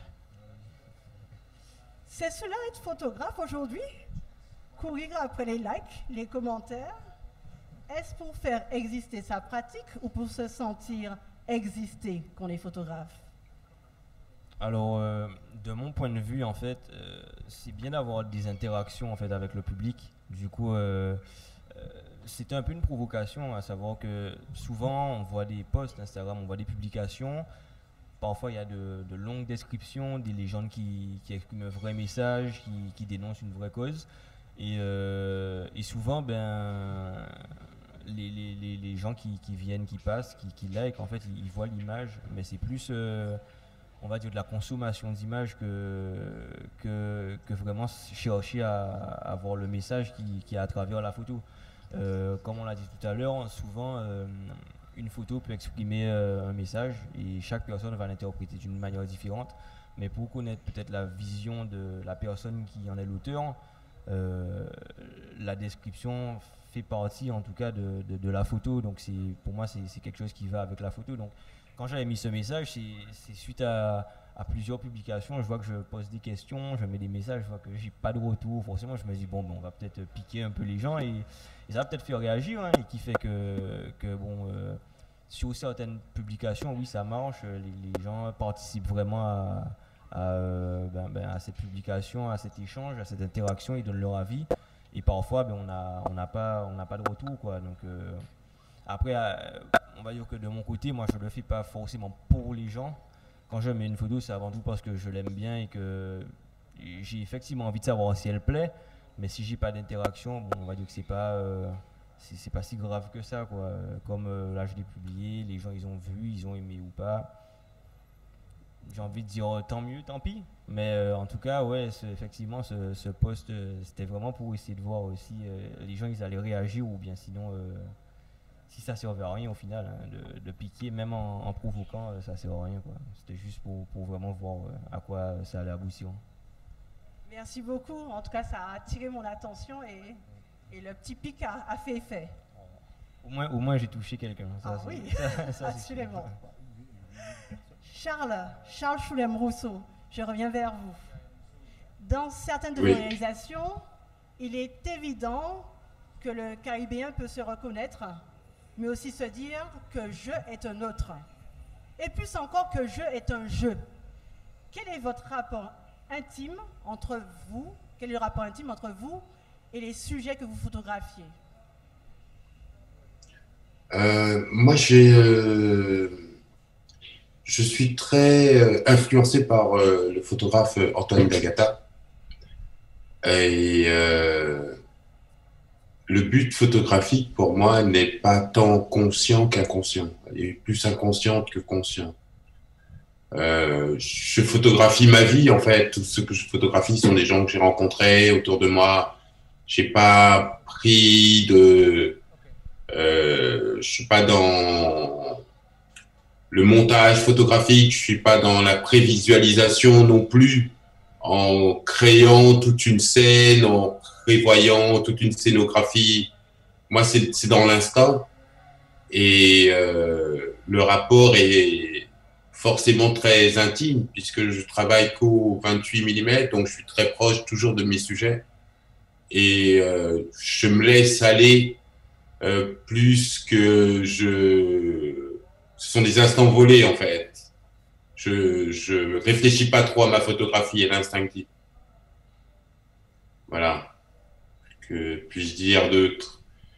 C'est cela être photographe aujourd'hui? Courir après les likes, les commentaires? Est-ce pour faire exister sa pratique ou pour se sentir exister qu'on est photographe? Alors, de mon point de vue, en fait, c'est bien d'avoir des interactions en fait avec le public. Du coup, c'était un peu une provocation, à savoir que souvent on voit des posts Instagram, on voit des publications. Parfois, il y a de longues descriptions, des légendes qui expriment un vrai message, qui dénoncent une vraie cause. Et souvent, les gens qui viennent, qui passent, qui like, en fait, ils voient l'image, mais c'est plus, on va dire, de la consommation d'images que vraiment chercher à voir le message qui est à travers la photo. Comme on l'a dit tout à l'heure, souvent, une photo peut exprimer un message et chaque personne va l'interpréter d'une manière différente. Mais pour connaître peut-être la vision de la personne qui en est l'auteur, la description fait partie en tout cas de la photo. Donc pour moi, c'est quelque chose qui va avec la photo. Donc quand j'avais mis ce message, c'est suite à plusieurs publications. Je vois que je pose des questions, je mets des messages, je vois que j'ai pas de retour. Forcément, je me dis, bon, on va peut-être piquer un peu les gens et ça va peut-être faire réagir, hein, et qui fait que sur certaines publications, oui, ça marche. Les gens participent vraiment à cette publication, à cet échange, à cette interaction, ils donnent leur avis. Et parfois, on n'a pas de retour, quoi. Donc, après, on va dire que de mon côté, moi, je ne le fais pas forcément pour les gens. Quand je mets une photo, c'est avant tout parce que je l'aime bien et que j'ai effectivement envie de savoir si elle plaît. Mais si j'ai pas d'interaction, on va dire que c'est pas si grave que ça, quoi. Comme là, je l'ai publié, les gens ils ont vu, ils ont aimé ou pas. J'ai envie de dire tant mieux, tant pis. Mais en tout cas, ouais, effectivement, ce post, c'était vraiment pour essayer de voir aussi les gens ils allaient réagir ou bien sinon, si ça servait à rien au final, hein, de piquer, même en provoquant, ça sert à rien, quoi. C'était juste pour vraiment voir à quoi ça allait aboutir. Merci beaucoup. En tout cas, ça a attiré mon attention et le petit pic a fait effet. Au moins j'ai touché quelqu'un. Ah oui, ça, c'est absolument. Charles Choulem-Rousseau, je reviens vers vous. Dans certaines de vos réalisations, il est évident que le Caribéen peut se reconnaître, mais aussi se dire que je est un autre. Et plus encore que je est un jeu. Quel est votre rapport intime entre vous, quel est le rapport intime entre vous et les sujets que vous photographiez? Moi, je suis très influencé par le photographe Antoine D'Agata. Et le but photographique, pour moi, n'est pas tant conscient qu'inconscient. Il est plus inconscient que conscient. Je photographie ma vie, en fait. Tout ce que je photographie sont des gens que j'ai rencontrés autour de moi. J'ai pas pris de... je suis pas dans le montage photographique, je suis pas dans la prévisualisation non plus, en créant toute une scène, en prévoyant toute une scénographie. Moi, c'est dans l'instant. Et le rapport est forcément très intime puisque je travaille qu'au 28 mm, donc je suis très proche toujours de mes sujets. Et je me laisse aller plus que ce sont des instants volés, en fait. Je réfléchis pas trop à ma photographie, elle est instinctive. Voilà. Que puis-je dire d'autre?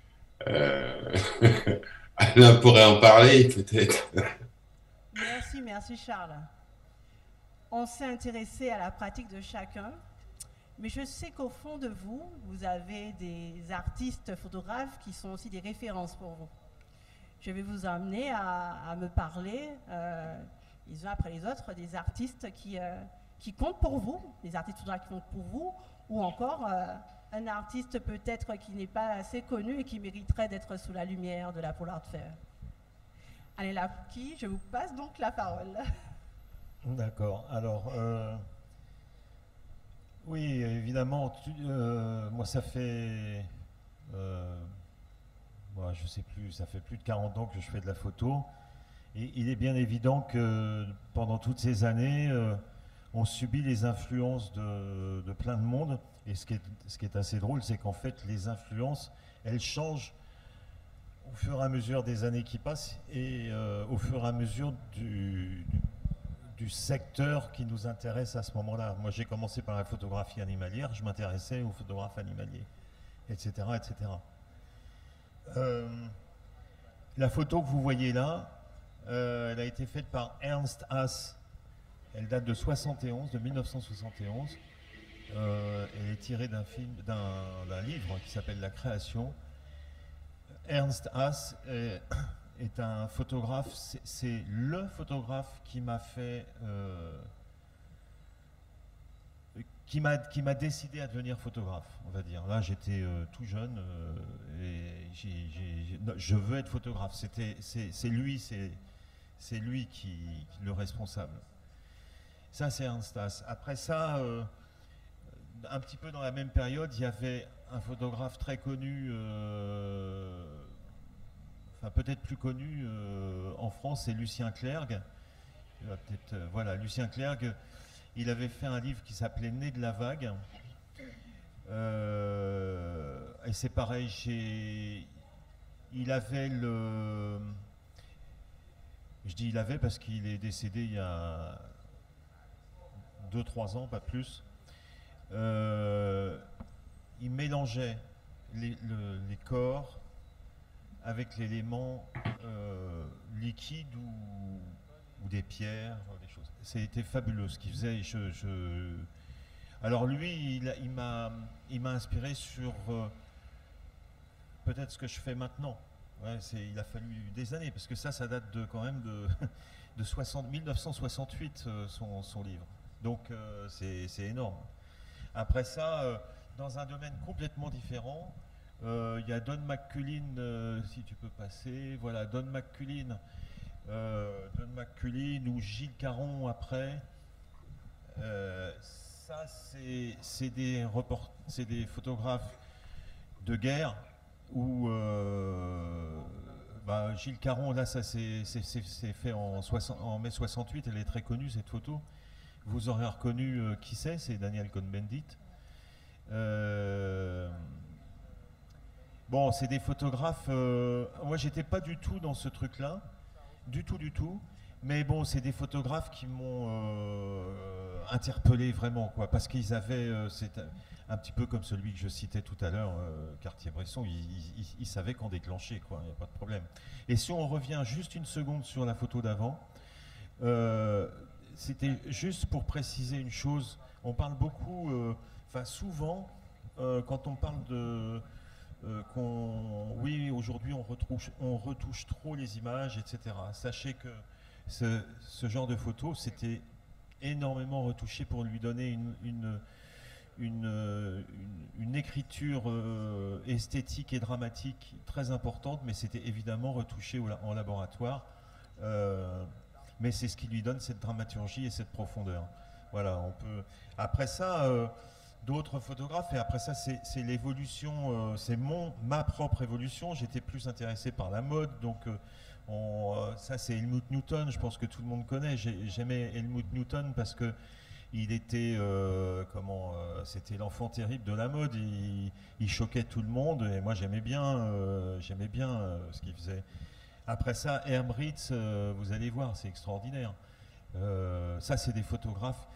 Alain pourrait en parler, peut-être. Merci Charles. On s'est intéressé à la pratique de chacun, mais je sais qu'au fond de vous, vous avez des artistes photographes qui sont aussi des références pour vous. je vais vous amener à me parler, les uns après les autres, des artistes qui comptent pour vous, des artistes photographes qui comptent pour vous, ou encore un artiste peut-être qui n'est pas assez connu et qui mériterait d'être sous la lumière de la Pollard Fair. Allez, là, je vous passe donc la parole. D'accord. Alors, oui, évidemment, moi, ça fait, moi, je sais plus, ça fait plus de 40 ans que je fais de la photo. Et il est bien évident que pendant toutes ces années, on subit les influences de plein de monde. Et ce qui est assez drôle, c'est qu'en fait, les influences, elles changent au fur et à mesure des années qui passent et au fur et à mesure du secteur qui nous intéresse à ce moment-là. Moi, j'ai commencé par la photographie animalière, je m'intéressais aux photographes animaliers, etc., etc. La photo que vous voyez là, elle a été faite par Ernst Haas. Elle date de 1971. Elle est tirée d'un livre qui s'appelle La Création. Ernst Haas est un photographe, c'est le photographe qui m'a fait, qui m'a décidé à devenir photographe, on va dire. Là, j'étais tout jeune et je veux être photographe. C'est lui qui est le responsable. Ça, c'est Ernst Haas. Après ça, un petit peu dans la même période, il y avait un photographe très connu, enfin peut-être plus connu en France, c'est Lucien Clergue. Voilà, Lucien Clergue, il avait fait un livre qui s'appelait Né de la vague. Et c'est pareil, il avait le... Je dis il avait parce qu'il est décédé il y a 2-3 ans, pas plus. Il mélangeait les corps avec l'élément liquide ou des pierres, des choses. C'était fabuleux ce qu'il faisait. Alors lui, il m'a inspiré sur peut-être ce que je fais maintenant. Ouais, il a fallu des années, parce que ça date quand même de 1968, son livre. Donc c'est énorme. Après ça, dans un domaine complètement différent, il y a Don McCullin, si tu peux passer. Voilà, Don McCullin ou Gilles Caron après. Ça, c'est des photographes de guerre où Gilles Caron, là, ça c'est fait en mai 68. Elle est très connue, cette photo. Vous aurez reconnu qui c'est Daniel Cohn-Bendit. Bon, c'est des photographes. Moi, j'étais pas du tout dans ce truc-là, du tout. Mais bon, c'est des photographes qui m'ont interpellé vraiment, quoi, parce qu'ils avaient, c'est un petit peu comme celui que je citais tout à l'heure, Cartier-Bresson. Il savait quand déclencher, quoi. Il n'y a pas de problème. Et si on revient juste une seconde sur la photo d'avant. C'était juste pour préciser une chose. On parle beaucoup, souvent, quand on parle de... oui, aujourd'hui on retouche trop les images, etc. Sachez que ce genre de photo, c'était énormément retouché pour lui donner une écriture esthétique et dramatique très importante, mais c'était évidemment retouché en laboratoire. Mais c'est ce qui lui donne cette dramaturgie et cette profondeur. Voilà, on peut... Après ça, d'autres photographes, et après ça, c'est l'évolution, c'est ma propre évolution. J'étais plus intéressé par la mode, donc ça c'est Helmut Newton, je pense que tout le monde connaît. J'aimais Helmut Newton parce que il était, c'était l'enfant terrible de la mode. Il choquait tout le monde, et moi j'aimais bien ce qu'il faisait. Après ça, Herm Ritz, vous allez voir, c'est extraordinaire. Ça, c'est des photographes.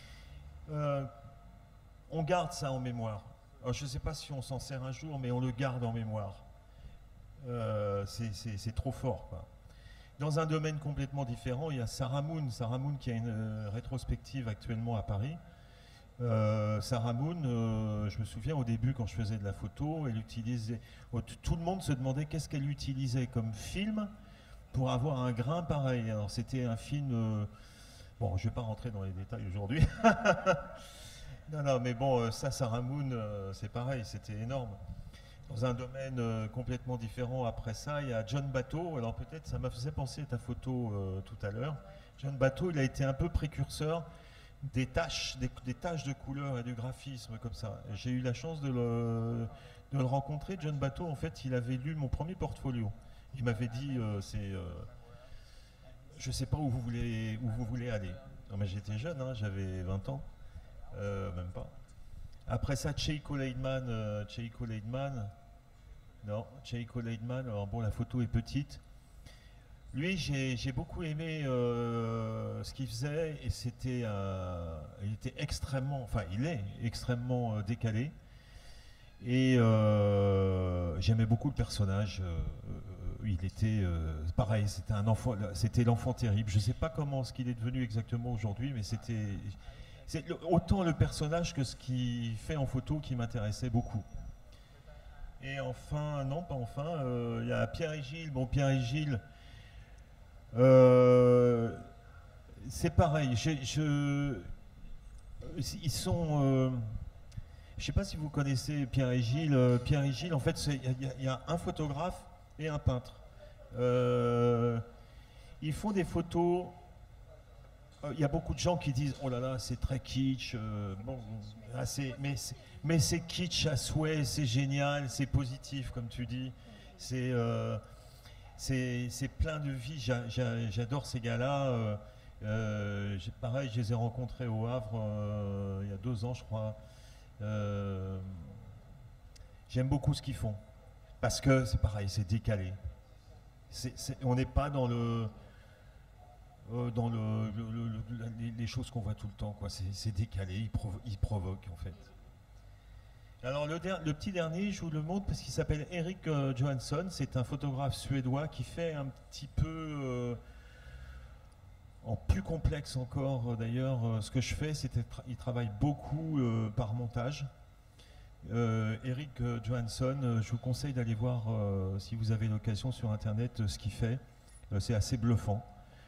On garde ça en mémoire. Alors, je ne sais pas si on s'en sert un jour, mais on le garde en mémoire. C'est trop fort, quoi. Dans un domaine complètement différent, il y a Sarah Moon qui a une rétrospective actuellement à Paris. Sarah Moon, je me souviens au début quand je faisais de la photo, elle utilisait, tout le monde se demandait qu'est-ce qu'elle utilisait comme film pour avoir un grain pareil. Alors c'était un film, bon je ne vais pas rentrer dans les détails aujourd'hui. Non, mais bon, ça Sarah Moon, c'est pareil, c'était énorme. Dans un domaine complètement différent après ça, il y a John Batto. Alors peut-être ça m'a fait penser à ta photo tout à l'heure. John Batto, il a été un peu précurseur des taches de couleur et du graphisme comme ça. J'ai eu la chance de le rencontrer. John Batto, en fait, il avait lu mon premier portfolio. Il m'avait dit, je ne sais pas où vous voulez aller. Non, mais j'étais jeune, hein, j'avais 20 ans, même pas. Après ça, Cheiko Leidman, alors bon, la photo est petite. Lui, j'ai beaucoup aimé ce qu'il faisait, et il était extrêmement, enfin il est extrêmement décalé. Et j'aimais beaucoup le personnage. Il était pareil, c'était l'enfant terrible. Je ne sais pas ce qu'il est devenu exactement aujourd'hui, mais c'est autant le personnage que ce qu'il fait en photo qui m'intéressait beaucoup. Et enfin, non, pas enfin, il y a Pierre et Gilles. Bon, Pierre et Gilles, c'est pareil. Ils sont. Je ne sais pas si vous connaissez Pierre et Gilles. Pierre et Gilles, en fait, il y a un photographe et un peintre. Ils font des photos. Il y a beaucoup de gens qui disent oh là là, c'est très kitsch. Bon, mais c'est kitsch à souhait, c'est génial, c'est positif, comme tu dis. C'est plein de vie. J'adore ces gars-là. Pareil, je les ai rencontrés au Havre il y a 2 ans, je crois. J'aime beaucoup ce qu'ils font parce que c'est pareil, c'est décalé. On n'est pas dans les choses qu'on voit tout le temps, quoi. C'est décalé, il provoque en fait. Alors le petit dernier, je vous le montre parce qu'il s'appelle Erik Johansson. C'est un photographe suédois qui fait un petit peu en plus complexe encore d'ailleurs. Ce que je fais, il travaille beaucoup par montage. Erik Johansson, je vous conseille d'aller voir si vous avez l'occasion sur internet ce qu'il fait. C'est assez bluffant.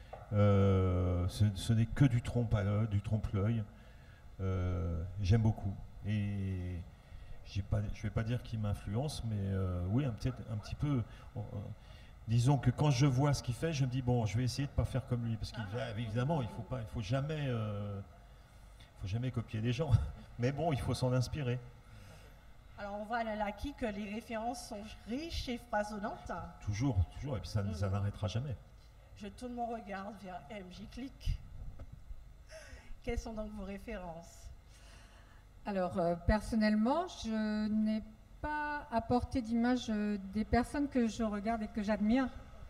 Ce n'est que du trompe-l'œil. J'aime beaucoup. Et je ne vais pas dire qu'il m'influence, mais oui, un petit peu. Disons que quand je vois ce qu'il fait, je me dis bon, je vais essayer de ne pas faire comme lui, parce qu'évidemment, il faut jamais copier les gens. Mais bon, il faut s'en inspirer. Alors on voit à Lalaki que les références sont riches et foisonnantes. Toujours, et puis ça n'arrêtera jamais. Je tourne mon regard vers MJ Click. Quelles sont donc vos références? Alors, personnellement, je n'ai pas apporté d'image des personnes que je regarde et que j'admire.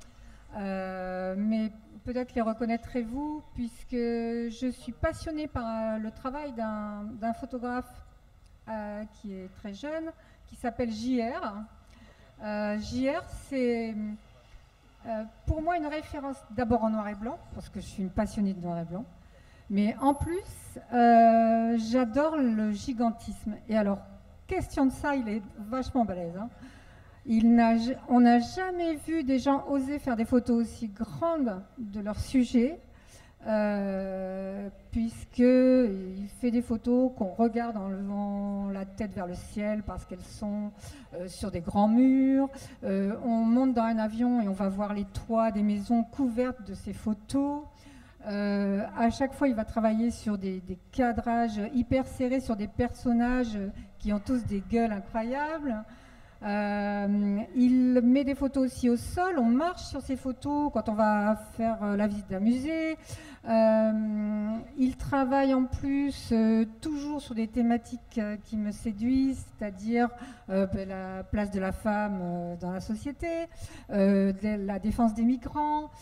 Mais peut-être les reconnaîtrez-vous, puisque je suis passionnée par le travail d'un photographe qui est très jeune, qui s'appelle JR. JR, c'est pour moi une référence d'abord en noir et blanc, parce que je suis une passionnée de noir et blanc. Mais en plus, j'adore le gigantisme. Et alors, question de ça, il est vachement balèze. Hein. On n'a jamais vu des gens oser faire des photos aussi grandes de leur sujet, puisqu'il fait des photos qu'on regarde en levant la tête vers le ciel parce qu'elles sont sur des grands murs. On monte dans un avion et on va voir les toits des maisons couvertes de ces photos. À chaque fois, il va travailler sur des cadrages hyper serrés, sur des personnages qui ont tous des gueules incroyables. Il met des photos aussi au sol, on marche sur ces photos quand on va faire la visite d'un musée. Il travaille en plus toujours sur des thématiques qui me séduisent, c'est-à-dire la place de la femme dans la société, la défense des migrants,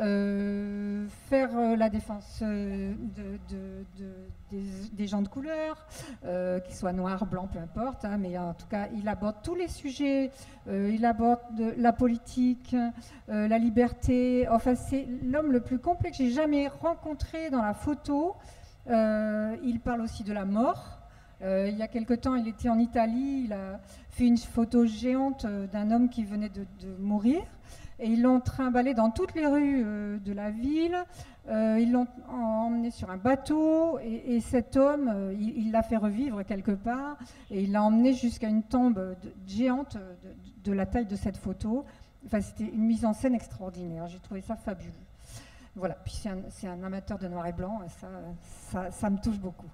faire la défense des gens de couleur, qu'ils soient noirs, blancs, peu importe, hein, mais en tout cas, il aborde tous les sujets, il aborde la politique, la liberté. Enfin, c'est l'homme le plus complet que j'ai jamais rencontré dans la photo. Il parle aussi de la mort. Il y a quelque temps, il était en Italie, il a fait une photo géante d'un homme qui venait de mourir. Et ils l'ont trimballé dans toutes les rues de la ville. Ils l'ont emmené sur un bateau. Et cet homme, il l'a fait revivre quelque part. Et il l'a emmené jusqu'à une tombe géante de la taille de cette photo. Enfin, c'était une mise en scène extraordinaire. J'ai trouvé ça fabuleux. Voilà. Puis c'est un amateur de noir et blanc. Et ça me touche beaucoup.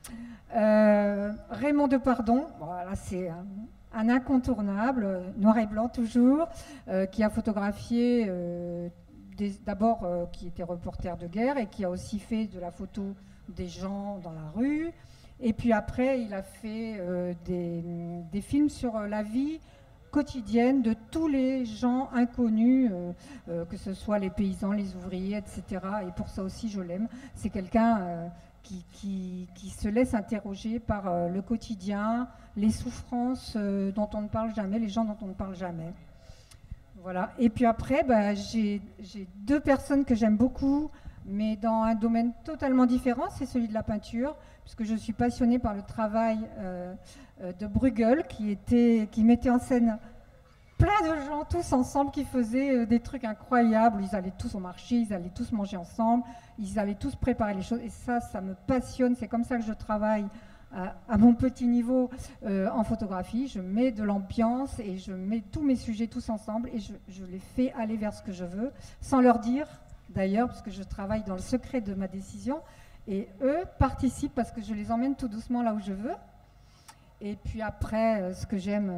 Raymond Depardon, voilà, c'est un incontournable, noir et blanc toujours, qui a photographié d'abord qui était reporter de guerre et qui a aussi fait de la photo des gens dans la rue. Et puis après, il a fait des films sur la vie quotidienne de tous les gens inconnus, que ce soit les paysans, les ouvriers, etc. Et pour ça aussi, je l'aime. C'est quelqu'un qui se laisse interroger par le quotidien, les souffrances dont on ne parle jamais, les gens dont on ne parle jamais. Voilà. Et puis après, j'ai deux personnes que j'aime beaucoup, mais dans un domaine totalement différent, c'est celui de la peinture, puisque je suis passionnée par le travail de Bruegel, qui mettait en scène plein de gens, tous ensemble, qui faisaient des trucs incroyables. Ils allaient tous au marché, ils allaient tous manger ensemble, ils allaient tous préparer les choses. Et ça me passionne. C'est comme ça que je travaille à mon petit niveau en photographie. Je mets de l'ambiance et je mets tous mes sujets tous ensemble et je les fais aller vers ce que je veux, sans leur dire d'ailleurs, parce que je travaille dans le secret de ma décision. Et eux participent parce que je les emmène tout doucement là où je veux. Et puis après, ce que j'aime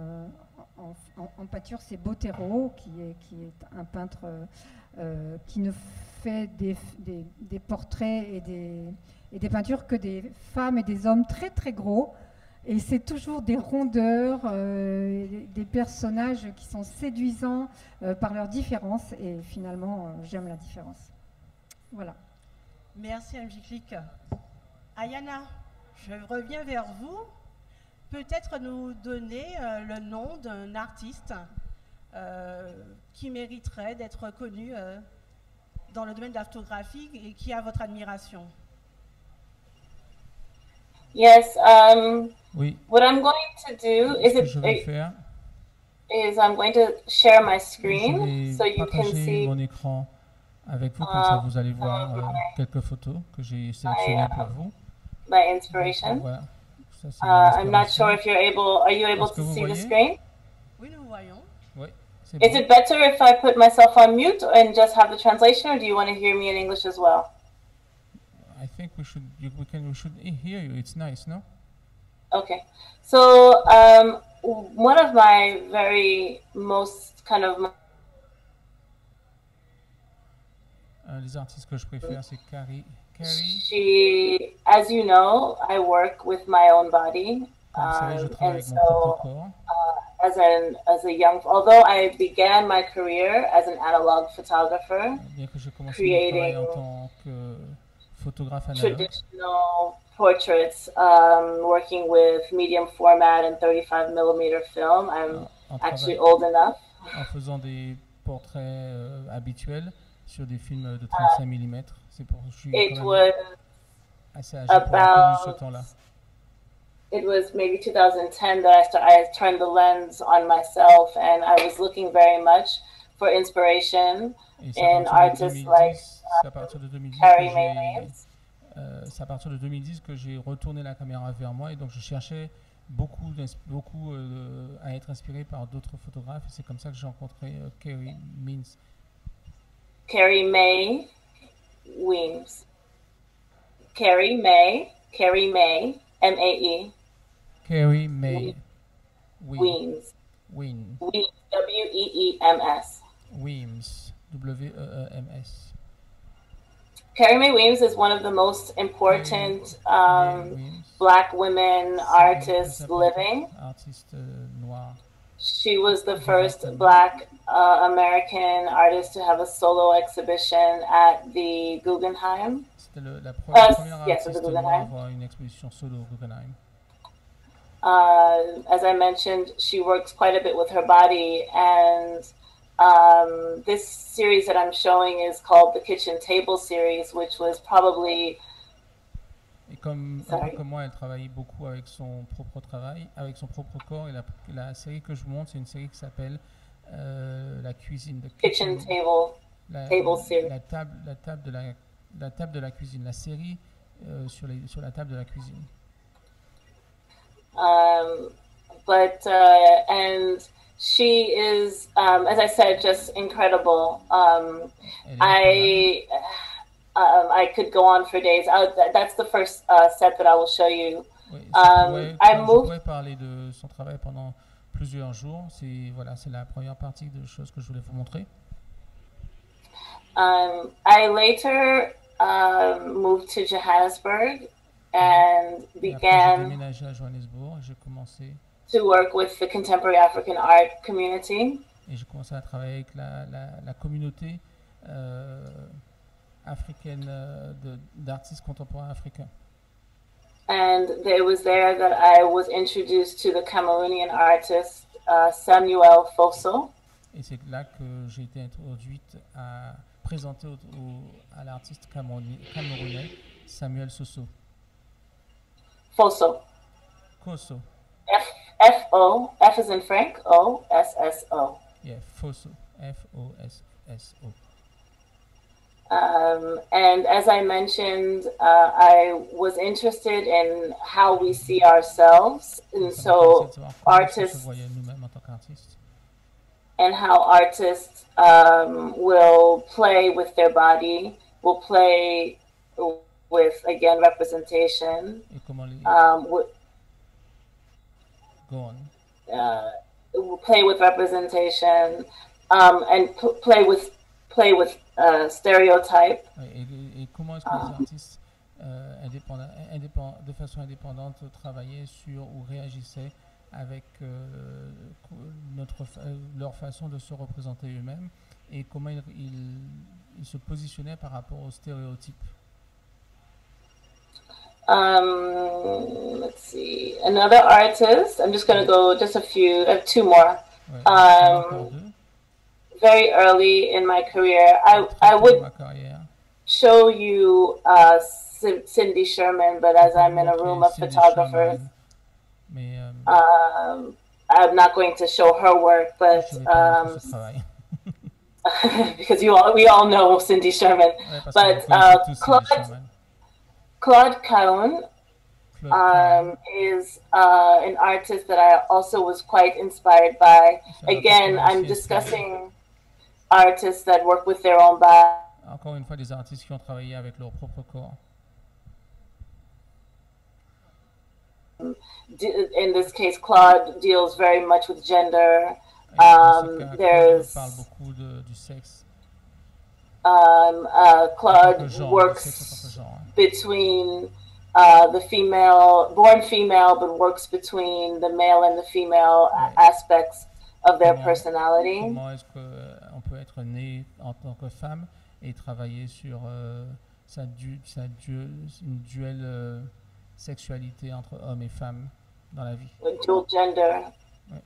en peinture, c'est Botero, qui est un peintre qui ne fait des portraits et des peintures que des femmes et des hommes très très gros. Et c'est toujours des rondeurs, des personnages qui sont séduisants par leur différence. Et finalement, j'aime la différence. Voilà. Merci, M.J. Click. Ayana, je reviens vers vous. Peut-être nous donner le nom d'un artiste qui mériterait d'être connu dans le domaine de la photographie et qui a votre admiration. Yes. Oui. What I'm going to do is I'm going to share my screen so you can see mon écran avec vous, comme ça vous allez voir quelques photos que j'ai sélectionnées pour vous. My inspiration. Voilà. I'm not sure if are you able to see the screen? Oui, nous voyons. Oui, is it better if I put myself on mute and just have the translation, or do you want to hear me in English as well? I think we should hear you. It's nice, no? Okay. So one of my very most kind of les artistes que je préfère, c'est Carrie. She, as you know, I work with my own body, and so as a young, although I began my career as an analog photographer, creating traditional portraits, working with medium format and 35mm film. I'm actually old enough. En faisant des portraits habituels sur des films de 35 mm. C'est pour je suis assez âgé pour avoir connu ce temps-là. It was maybe 2010 that I turned the lens on myself, and I was looking very much for inspiration in artists like Carrie Mae Weems. C'est à partir de 2010 que j'ai retourné la caméra vers moi, et donc je cherchais beaucoup à être inspiré par d'autres photographes, et c'est comme ça que j'ai rencontré Carrie Mae. Carrie Mae Weems. Carrie Mae, M-A-E. Carrie Mae Weems. Weems. W-E-E-M-S. Weems. W-E-E-M-S. Carrie Mae Weems is one of the most important Black women artists living. Artiste noire. She was the first Black American artist to have a solo exhibition at the Guggenheim. C'était la première artiste noire à avoir une exposition solo au Guggenheim. As I mentioned, she works quite a bit with her body, and this series that I'm showing is called the Kitchen Table series, which was probably Et comme, un peu Sorry. comme moi, elle travaille beaucoup avec son propre travail, avec son propre corps. Et la série que je vous montre, c'est une série qui s'appelle La cuisine. The Kitchen table. Table series. La table de la cuisine. La série sur la table de la cuisine. And she is, as I said, just incredible. Elle est incroyable. I could go on for days. That's the first set that I will show you. Oui, I je moved. pourrais parler de son travail pendant plusieurs jours. C'est la première partie de choses que je voulais vous montrer. I later moved to Johannesburg and Et après, j'ai began déménagé à Johannesburg. J'ai commencé to work with the contemporary African art community. et j'ai commencé à travailler avec la communauté africaine d'artistes contemporains africains. And it was there that I was introduced to the Cameroonian artist Samuel Fosso. Et c'est là que j'ai été introduite présentée à l'artiste camerounais Samuel Soso. Fosso. Kosso. F-O, F as in Frank, O-S-S-O. Yeah, Fosso. F-O-S-S-O. And as I mentioned, I was interested in how we see ourselves, and so artists and how artists will play with their body, will play with, again, representation. Go on. Will play with representation, and play with stereotype. Et comment est-ce que les artistes de façon indépendante travaillaient sur ou réagissaient avec leur façon de se représenter eux-mêmes et comment ils se positionnaient par rapport aux stéréotypes. Let's see. Another artist. I'm just going to go just two more. Ouais, very early in my career, I would show you Cindy Sherman, but as I'm in a room of photographers, I'm not going to show her work, but because we all know Cindy Sherman. But Claude Cahun is an artist that I also was quite inspired by. Again, I'm discussing artists that work with their own body. Encore une fois, des artistes qui ont travaillé avec leur propre corps. In this case, Claude deals very much with gender. There's parle beaucoup du sexe. Claude works between the female, born female, but works between the male and the female aspects of their personality. Comment est-ce qu'on peut être né en tant que femme et travailler sur une duelle sexualité entre hommes et femmes dans la vie. Dual gender. Ouais.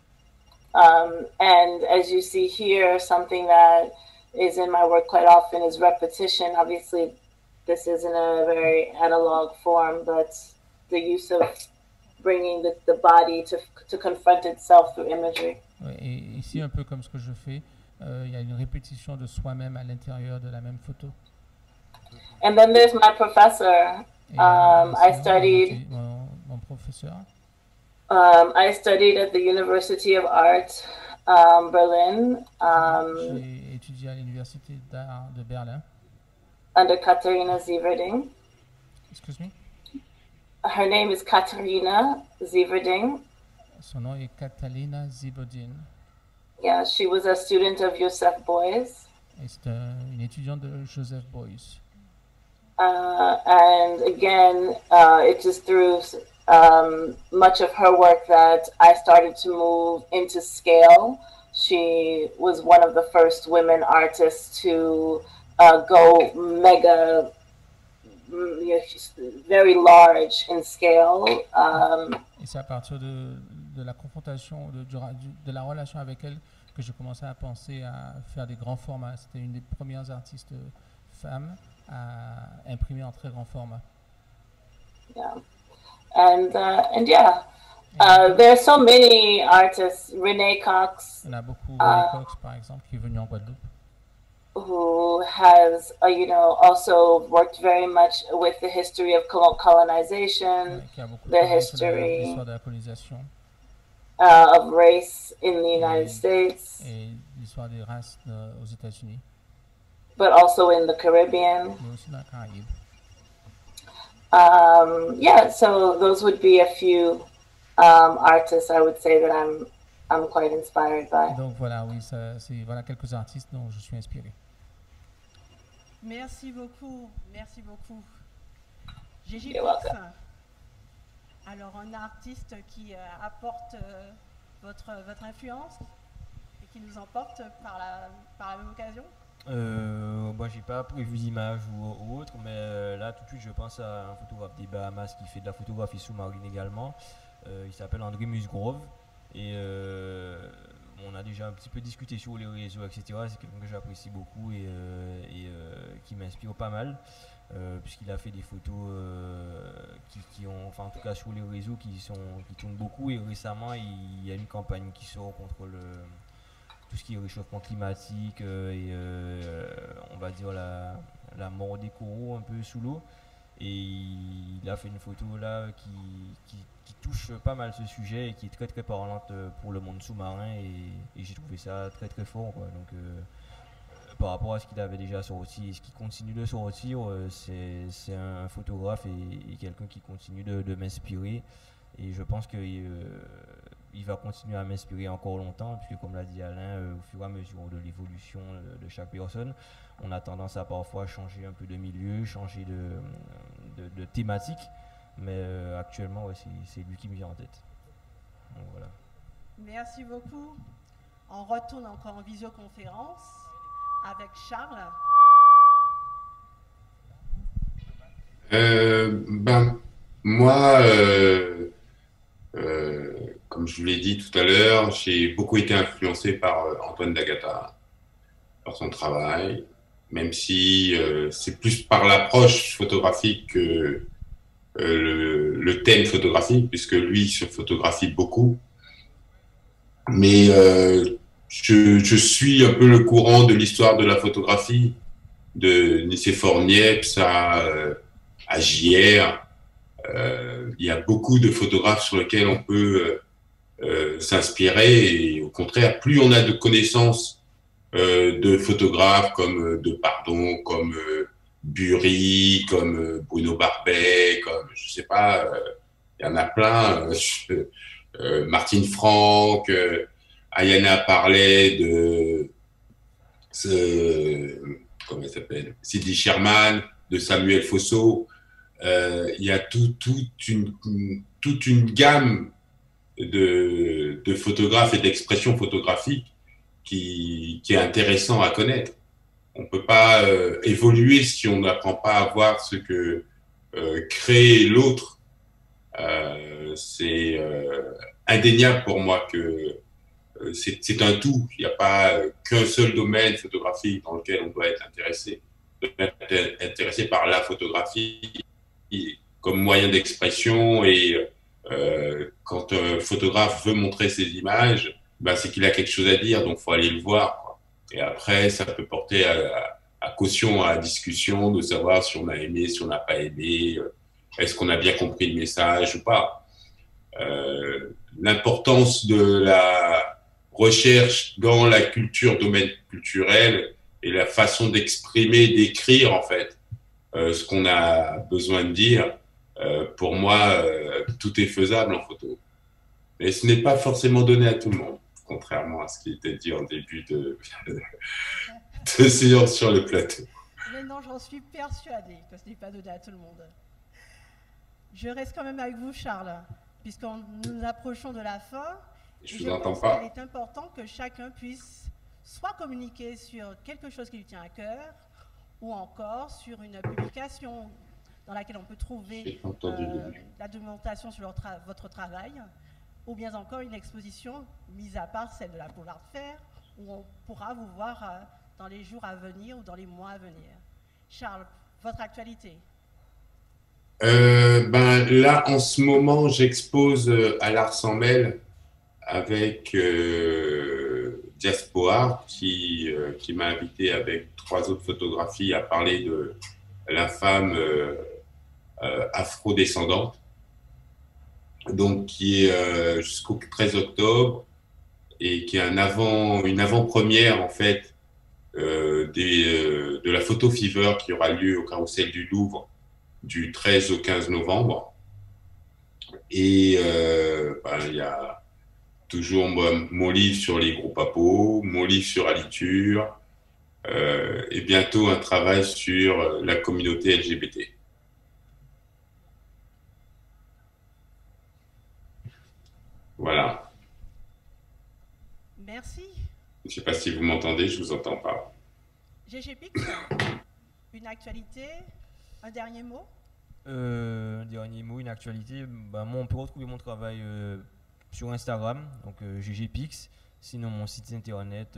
And as you see here, something that is in my work quite often is repetition. Obviously, this is in a very analog form, but the use of bringing the body to confront itself through imagery. Ouais, et ici, un peu comme ce que je fais, il y a une répétition de soi-même à l'intérieur de la même photo. And then there's my professor. I studied. Mon professeur. I studied at the University of Art, Berlin. J'ai étudié à l'Université d'Art de Berlin. Under Katharina Sieverding. Excuse me? Her name is Katharina Sieverding. Son nom est Catalina Sieverding. Yeah, she was a student of Joseph Beuys. Et c'est une étudiante de Joseph Beuys. And again, it is through much of her work that I started to move into scale. She was one of the first women artists to go mega, very large in scale. Et c'est à partir de la confrontation, de la relation avec elle, que j'ai commencé à penser à faire des grands formats. C'était une des premières artistes femmes à imprimer en très grand format. Yeah, and yeah, there are so many artists. Renee Cox, Il y en a beaucoup. René Cox, par exemple, qui est venu en Guadeloupe. who has, also worked very much with the history of colonization, Qui a beaucoup the travaillé sur history l'histoire de la colonisation of race in the United States, et l'histoire des races aux États-Unis, but also in the Caribbean. mais aussi dans la Caraïbe. Yeah, so those would be a few artists I would say that I'm quite inspired by. Donc voilà, oui, c'est voilà quelques artistes dont je suis inspiré. Merci beaucoup, merci beaucoup. Gigi You're Pix, welcome. alors un artiste qui apporte votre influence et qui nous emporte par la même occasion. Moi j'ai pas prévu d'image ou autre, mais là tout de suite je pense à un photographe des Bahamas qui fait de la photographie sous-marine également. Il s'appelle André Musgrove et on a déjà un petit peu discuté sur les réseaux, etc. C'est quelqu'un que j'apprécie beaucoup et qui m'inspire pas mal. Puisqu'il a fait des photos qui ont, enfin en tout cas sur les réseaux qui tournent beaucoup, et récemment il y a une campagne qui sort contre tout ce qui est réchauffement climatique et on va dire la mort des coraux un peu sous l'eau, et il a fait une photo là qui touche pas mal ce sujet et qui est très très parlante pour le monde sous-marin, et j'ai trouvé ça très très fort, quoi. Donc par rapport à ce qu'il avait déjà sorti et ce qui continue de sortir, c'est un photographe et quelqu'un qui continue de m'inspirer, et je pense qu'il va continuer à m'inspirer encore longtemps, puisque comme l'a dit Alain, au fur et à mesure de l'évolution de chaque personne, on a tendance à parfois changer un peu de milieu, changer de thématique, mais actuellement ouais, c'est lui qui me vient en tête. Donc, voilà. Merci beaucoup. On retourne encore en visioconférence avec Charles. Moi, comme je vous l'ai dit tout à l'heure, j'ai beaucoup été influencé par Antoine D'Agata, par son travail, même si c'est plus par l'approche photographique que le thème photographique, puisque lui se photographie beaucoup. Mais je suis un peu le courant de l'histoire de la photographie, de Nicéphore Niepce à JR. Il y a beaucoup de photographes sur lesquels on peut s'inspirer, et au contraire, plus on a de connaissances de photographes comme Depardon, comme Bury, comme Bruno Barbet, comme je sais pas, il y en a plein. Martine Franck, Ayana parlait de comment elle s'appelle, Sydney Sherman, de Samuel Fosso. Il y a toute une gamme de photographes et d'expressions photographiques qui est intéressant à connaître. On ne peut pas évoluer si on n'apprend pas à voir ce que crée l'autre. C'est indéniable pour moi que c'est un tout. Il n'y a pas qu'un seul domaine photographique dans lequel on doit être intéressé. On doit être intéressé par la photographie comme moyen d'expression, et quand un photographe veut montrer ses images, ben, c'est qu'il a quelque chose à dire, donc il faut aller le voir, quoi. Et après, ça peut porter à caution, à discussion, de savoir si on a aimé, si on n'a pas aimé, est-ce qu'on a bien compris le message ou pas. L'importance de la recherche dans la culture, domaine culturel, et la façon d'exprimer, d'écrire en fait ce qu'on a besoin de dire, pour moi, tout est faisable en photo. Mais ce n'est pas forcément donné à tout le monde, contrairement à ce qui était dit en début de séance sur le plateau. Mais non, j'en suis persuadée que ce n'est pas donné à tout le monde. Je reste quand même avec vous, Charles, puisqu'on nous approchons de la fin. Je vous entends pense pas. qu'il est important que chacun puisse soit communiquer sur quelque chose qui lui tient à cœur, ou encore sur une publication dans laquelle on peut trouver la documentation sur votre travail, ou bien encore une exposition, mise à part celle de la Polar Fair, où on pourra vous voir dans les jours à venir ou dans les mois à venir. Charles, votre actualité? Ben, là, en ce moment, j'expose à l'Art sans Mêle avec Diaspora qui m'a invité avec 3 autres photographies à parler de la femme afro-descendante, donc qui est jusqu'au 13 octobre et qui est une avant-première en fait de la Photo Fever qui aura lieu au Carrousel du Louvre du 13 au 15 novembre. Et ben, il y a toujours mon livre sur les groupes papos, mon livre sur Aliture, et bientôt un travail sur la communauté LGBT. Voilà. Merci. Je ne sais pas si vous m'entendez, je ne vous entends pas. GG Pix, une actualité, un dernier mot? Un dernier mot, une actualité. Bah, moi, on peut retrouver mon travail sur Instagram, donc GGPix. Sinon, mon site internet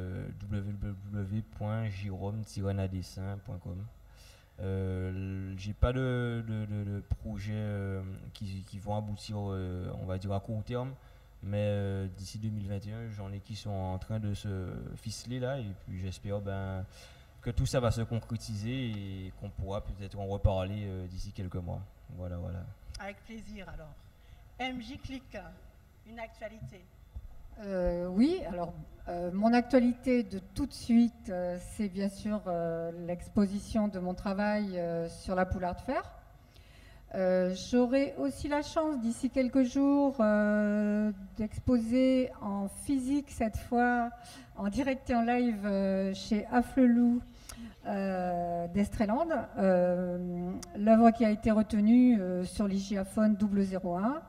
www.jirome-nadessin.com. J'ai pas de projets qui vont aboutir, on va dire, à court terme. Mais d'ici 2021, j'en ai qui sont en train de se ficeler là. Et puis j'espère que tout ça va se concrétiser et qu'on pourra peut-être en reparler d'ici quelques mois. Voilà, voilà. Avec plaisir alors. MJ Click, une actualité. Oui, alors mon actualité de tout de suite, c'est bien sûr l'exposition de mon travail sur la Poulard de Fer. J'aurai aussi la chance d'ici quelques jours d'exposer en physique cette fois, en direct et en live chez Afflelou d'Estreland, l'œuvre qui a été retenue sur l'Hygiaphone 001.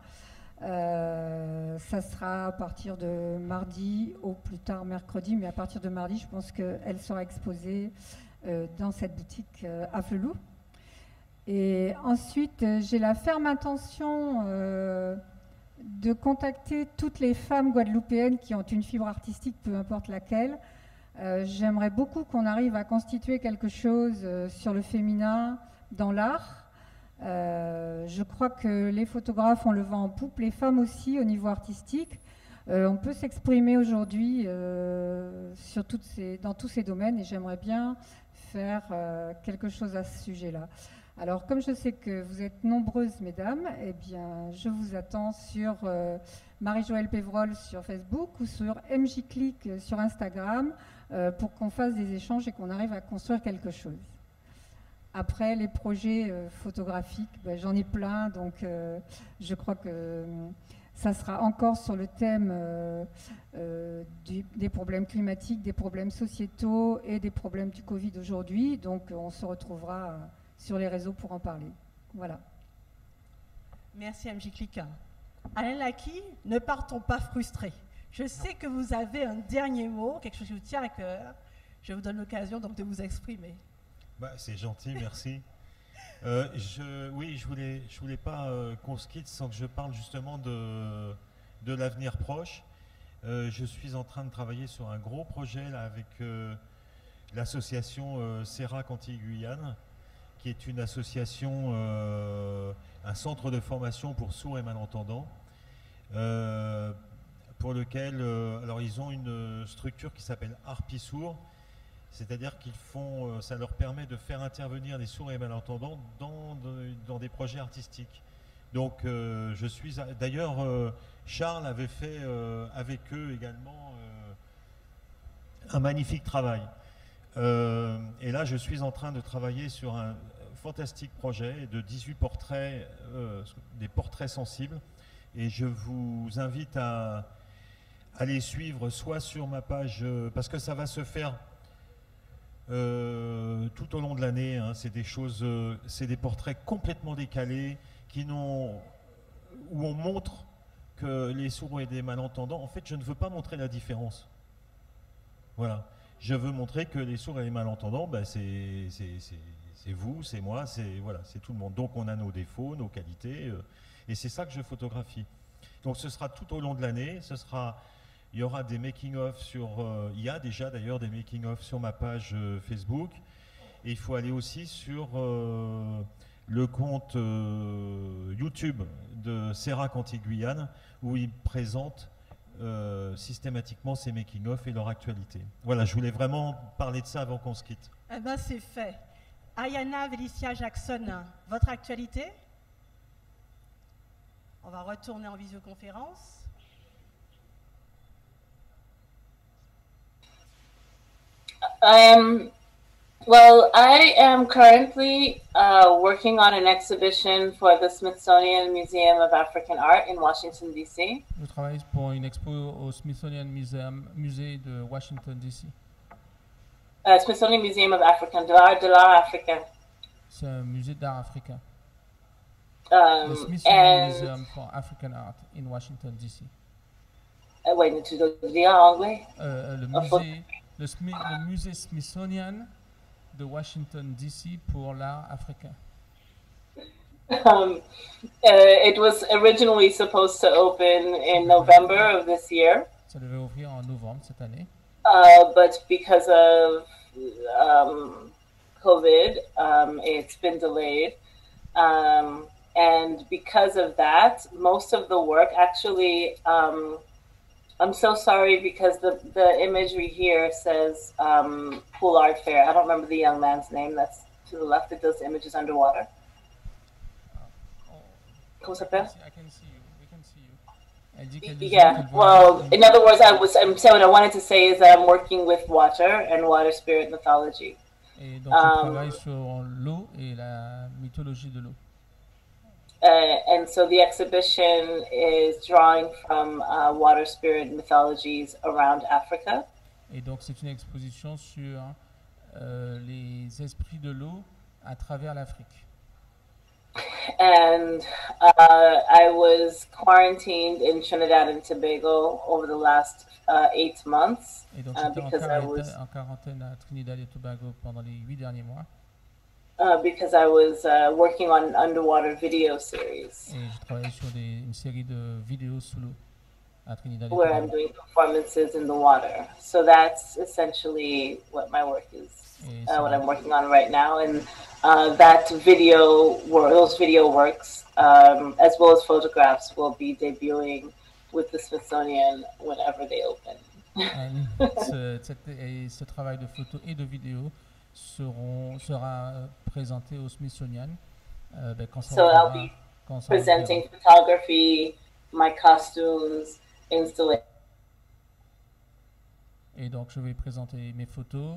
Ça sera à partir de mardi, au plus tard mercredi, mais à partir de mardi, je pense qu'elle sera exposée dans cette boutique Afflelou. Et ensuite, j'ai la ferme intention de contacter toutes les femmes guadeloupéennes qui ont une fibre artistique, peu importe laquelle. J'aimerais beaucoup qu'on arrive à constituer quelque chose sur le féminin dans l'art. Je crois que les photographes ont le vent en poupe, les femmes aussi au niveau artistique. On peut s'exprimer aujourd'hui dans tous ces domaines et j'aimerais bien faire quelque chose à ce sujet-là. Alors, comme je sais que vous êtes nombreuses, mesdames, eh bien, je vous attends sur Marie-Joëlle Pévrol sur Facebook ou sur MJ Click sur Instagram pour qu'on fasse des échanges et qu'on arrive à construire quelque chose. Après, les projets photographiques, j'en ai plein, donc je crois que ça sera encore sur le thème des problèmes climatiques, des problèmes sociétaux et des problèmes du Covid aujourd'hui. Donc, on se retrouvera sur les réseaux pour en parler. Voilà. Merci MJ Click. Alain Laki, ne partons pas frustrés. Je sais que vous avez un dernier mot, quelque chose qui vous tient à cœur. Je vous donne l'occasion donc de vous exprimer. C'est gentil, merci. Je voulais pas qu'on se quitte sans que je parle justement de l'avenir proche. Je suis en train de travailler sur un gros projet là, avec l'association CERAC Antilles-Guyane, qui est une association, un centre de formation pour sourds et malentendants, pour lequel, alors ils ont une structure qui s'appelle Harpie Sourd, c'est-à-dire qu'ils font, ça leur permet de faire intervenir les sourds et malentendants dans des projets artistiques. Donc je suis, d'ailleurs Charles avait fait avec eux également un magnifique travail. Et là, je suis en train de travailler sur un fantastique projet de 18 portraits, des portraits sensibles. Et je vous invite à les suivre soit sur ma page, parce que ça va se faire tout au long de l'année. Hein. C'est des choses, c'est des portraits complètement décalés où on montre que les sourds et des malentendants, en fait, je ne veux pas montrer la différence. Voilà. Je veux montrer que les sourds et les malentendants, c'est vous, c'est moi, c'est tout le monde. Donc on a nos défauts, nos qualités, et c'est ça que je photographie. Donc ce sera tout au long de l'année, il y aura des making-of il y a déjà d'ailleurs des making-of sur ma page Facebook, et il faut aller aussi sur le compte YouTube de Serra Cantiguyane, où il présente systématiquement ses making-of et leur actualité. Voilà, je voulais vraiment parler de ça avant qu'on se quitte. Eh ben, c'est fait. Ayana Vélicia Jackson, votre actualité? On va retourner en visioconférence. Well, I am currently working on an exhibition for the Smithsonian Museum of African Art in Washington, D.C. Je travaille pour une expo au Smithsonian Museum, musée de Washington, D.C. Smithsonian Museum of African, de l'art africain. C'est un musée d'art africain. Le Smithsonian And Museum for African Art in Washington, D.C. wait, tu dois dire en anglais? Le musée Smithsonian de Washington, D.C. pour l'art africain. It was originally supposed to open in November of this year. Ça devait ouvrir en novembre cette année. But because of COVID, it's been delayed. And because of that, most of the work actually, I'm so sorry because the imagery here says Pool Art Fair. I don't remember the young man's name that's to the left that does the images underwater. Comment ça s'appelle? I can see you. We can see you. Elle dit qu'elle Yeah, well, in other words, what I wanted to say is that I'm working with water and water spirit mythology. Et donc, je travaille sur l'eau et la mythologie de l'eau. And so the exhibition is drawing from water spirit mythologies around Africa. Et donc, c'est une exposition sur les esprits de l'eau à travers l'Afrique. And I was quarantined in Trinidad and Tobago over the last 8 months. Et donc, because I was en quarantaine à Trinidad et Tobago pendant les 8 derniers mois. Because I was working on an underwater video series. Et je travaillais sur une série de vidéos sous l'eau à Trinidad et Where I'm Tobago. doing performances in the water. So that's essentially what my work is, what I'm working on right now. And that those video works, as well as photographs, will be debuting with the Smithsonian whenever they open. Ce travail de photo et de vidéo sera présenté au Smithsonian quand ça I'll be presenting photography, my costumes, installation. Et donc je vais présenter mes photos.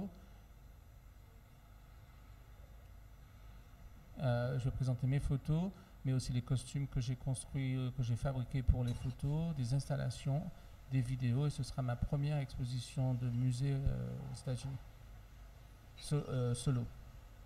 Je vais présenter mes photos, mais aussi les costumes que j'ai construits, que j'ai fabriqués pour les photos, des installations, des vidéos, et ce sera ma première exposition de musée aux États-Unis. Solo.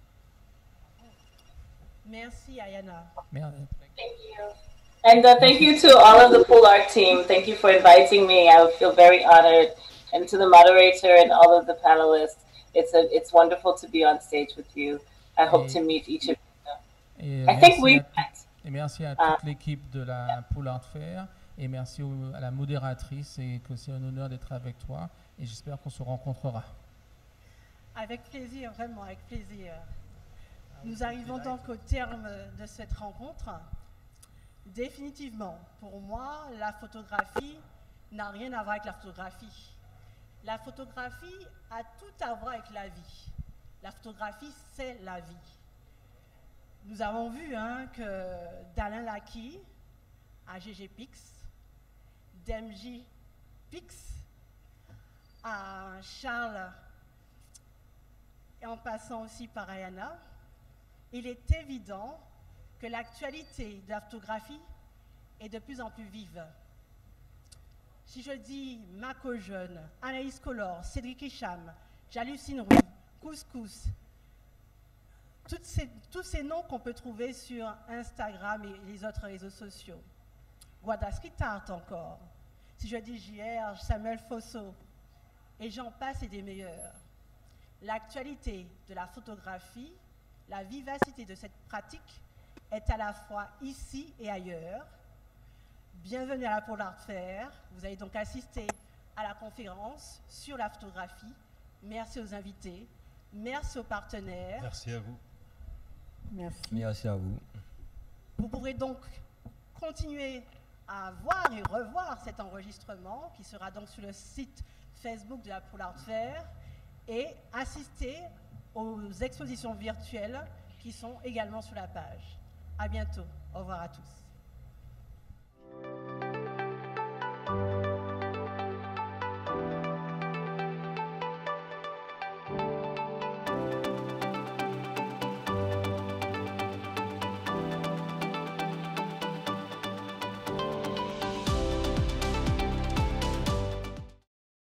Merci, Ayana. Merci. Thank you. And thank you to all of the Pool Art team. Thank you for inviting me. I feel very honored. And to the moderator and all of the panelists, it's wonderful to be on stage with you. I hope to meet each of you. I think we met. Et merci à toute l'équipe de la Pool Art Fair. Et merci à la modératrice, et que c'est un honneur d'être avec toi. Et j'espère qu'on se rencontrera. Avec plaisir, vraiment, avec plaisir. Nous arrivons donc au terme de cette rencontre. Définitivement, pour moi, la photographie n'a rien à voir avec la photographie. La photographie a tout à voir avec la vie. La photographie, c'est la vie. Nous avons vu que d'Alain Laki à GG Pix, d'MJ Pix à Charles, et en passant aussi par Ayana, il est évident que l'actualité de la photographie est de plus en plus vive. Si je dis Marco Jeune, Anaïs Collor, Cédric Hicham, Jalucine Roux, Couscous, tous ces noms qu'on peut trouver sur Instagram et les autres réseaux sociaux. Guada Street Art encore. Si je dis JR, Samuel Fosso, et j'en passe et des meilleurs. L'actualité de la photographie, la vivacité de cette pratique est à la fois ici et ailleurs. Bienvenue à la Pool Art Fair. Vous avez donc assisté à la conférence sur la photographie. Merci aux invités, merci aux partenaires. Merci à vous. Merci. Merci à vous. Vous pourrez donc continuer à voir et revoir cet enregistrement qui sera donc sur le site Facebook de la Pool Art Fair et assister aux expositions virtuelles qui sont également sur la page. À bientôt. Au revoir à tous.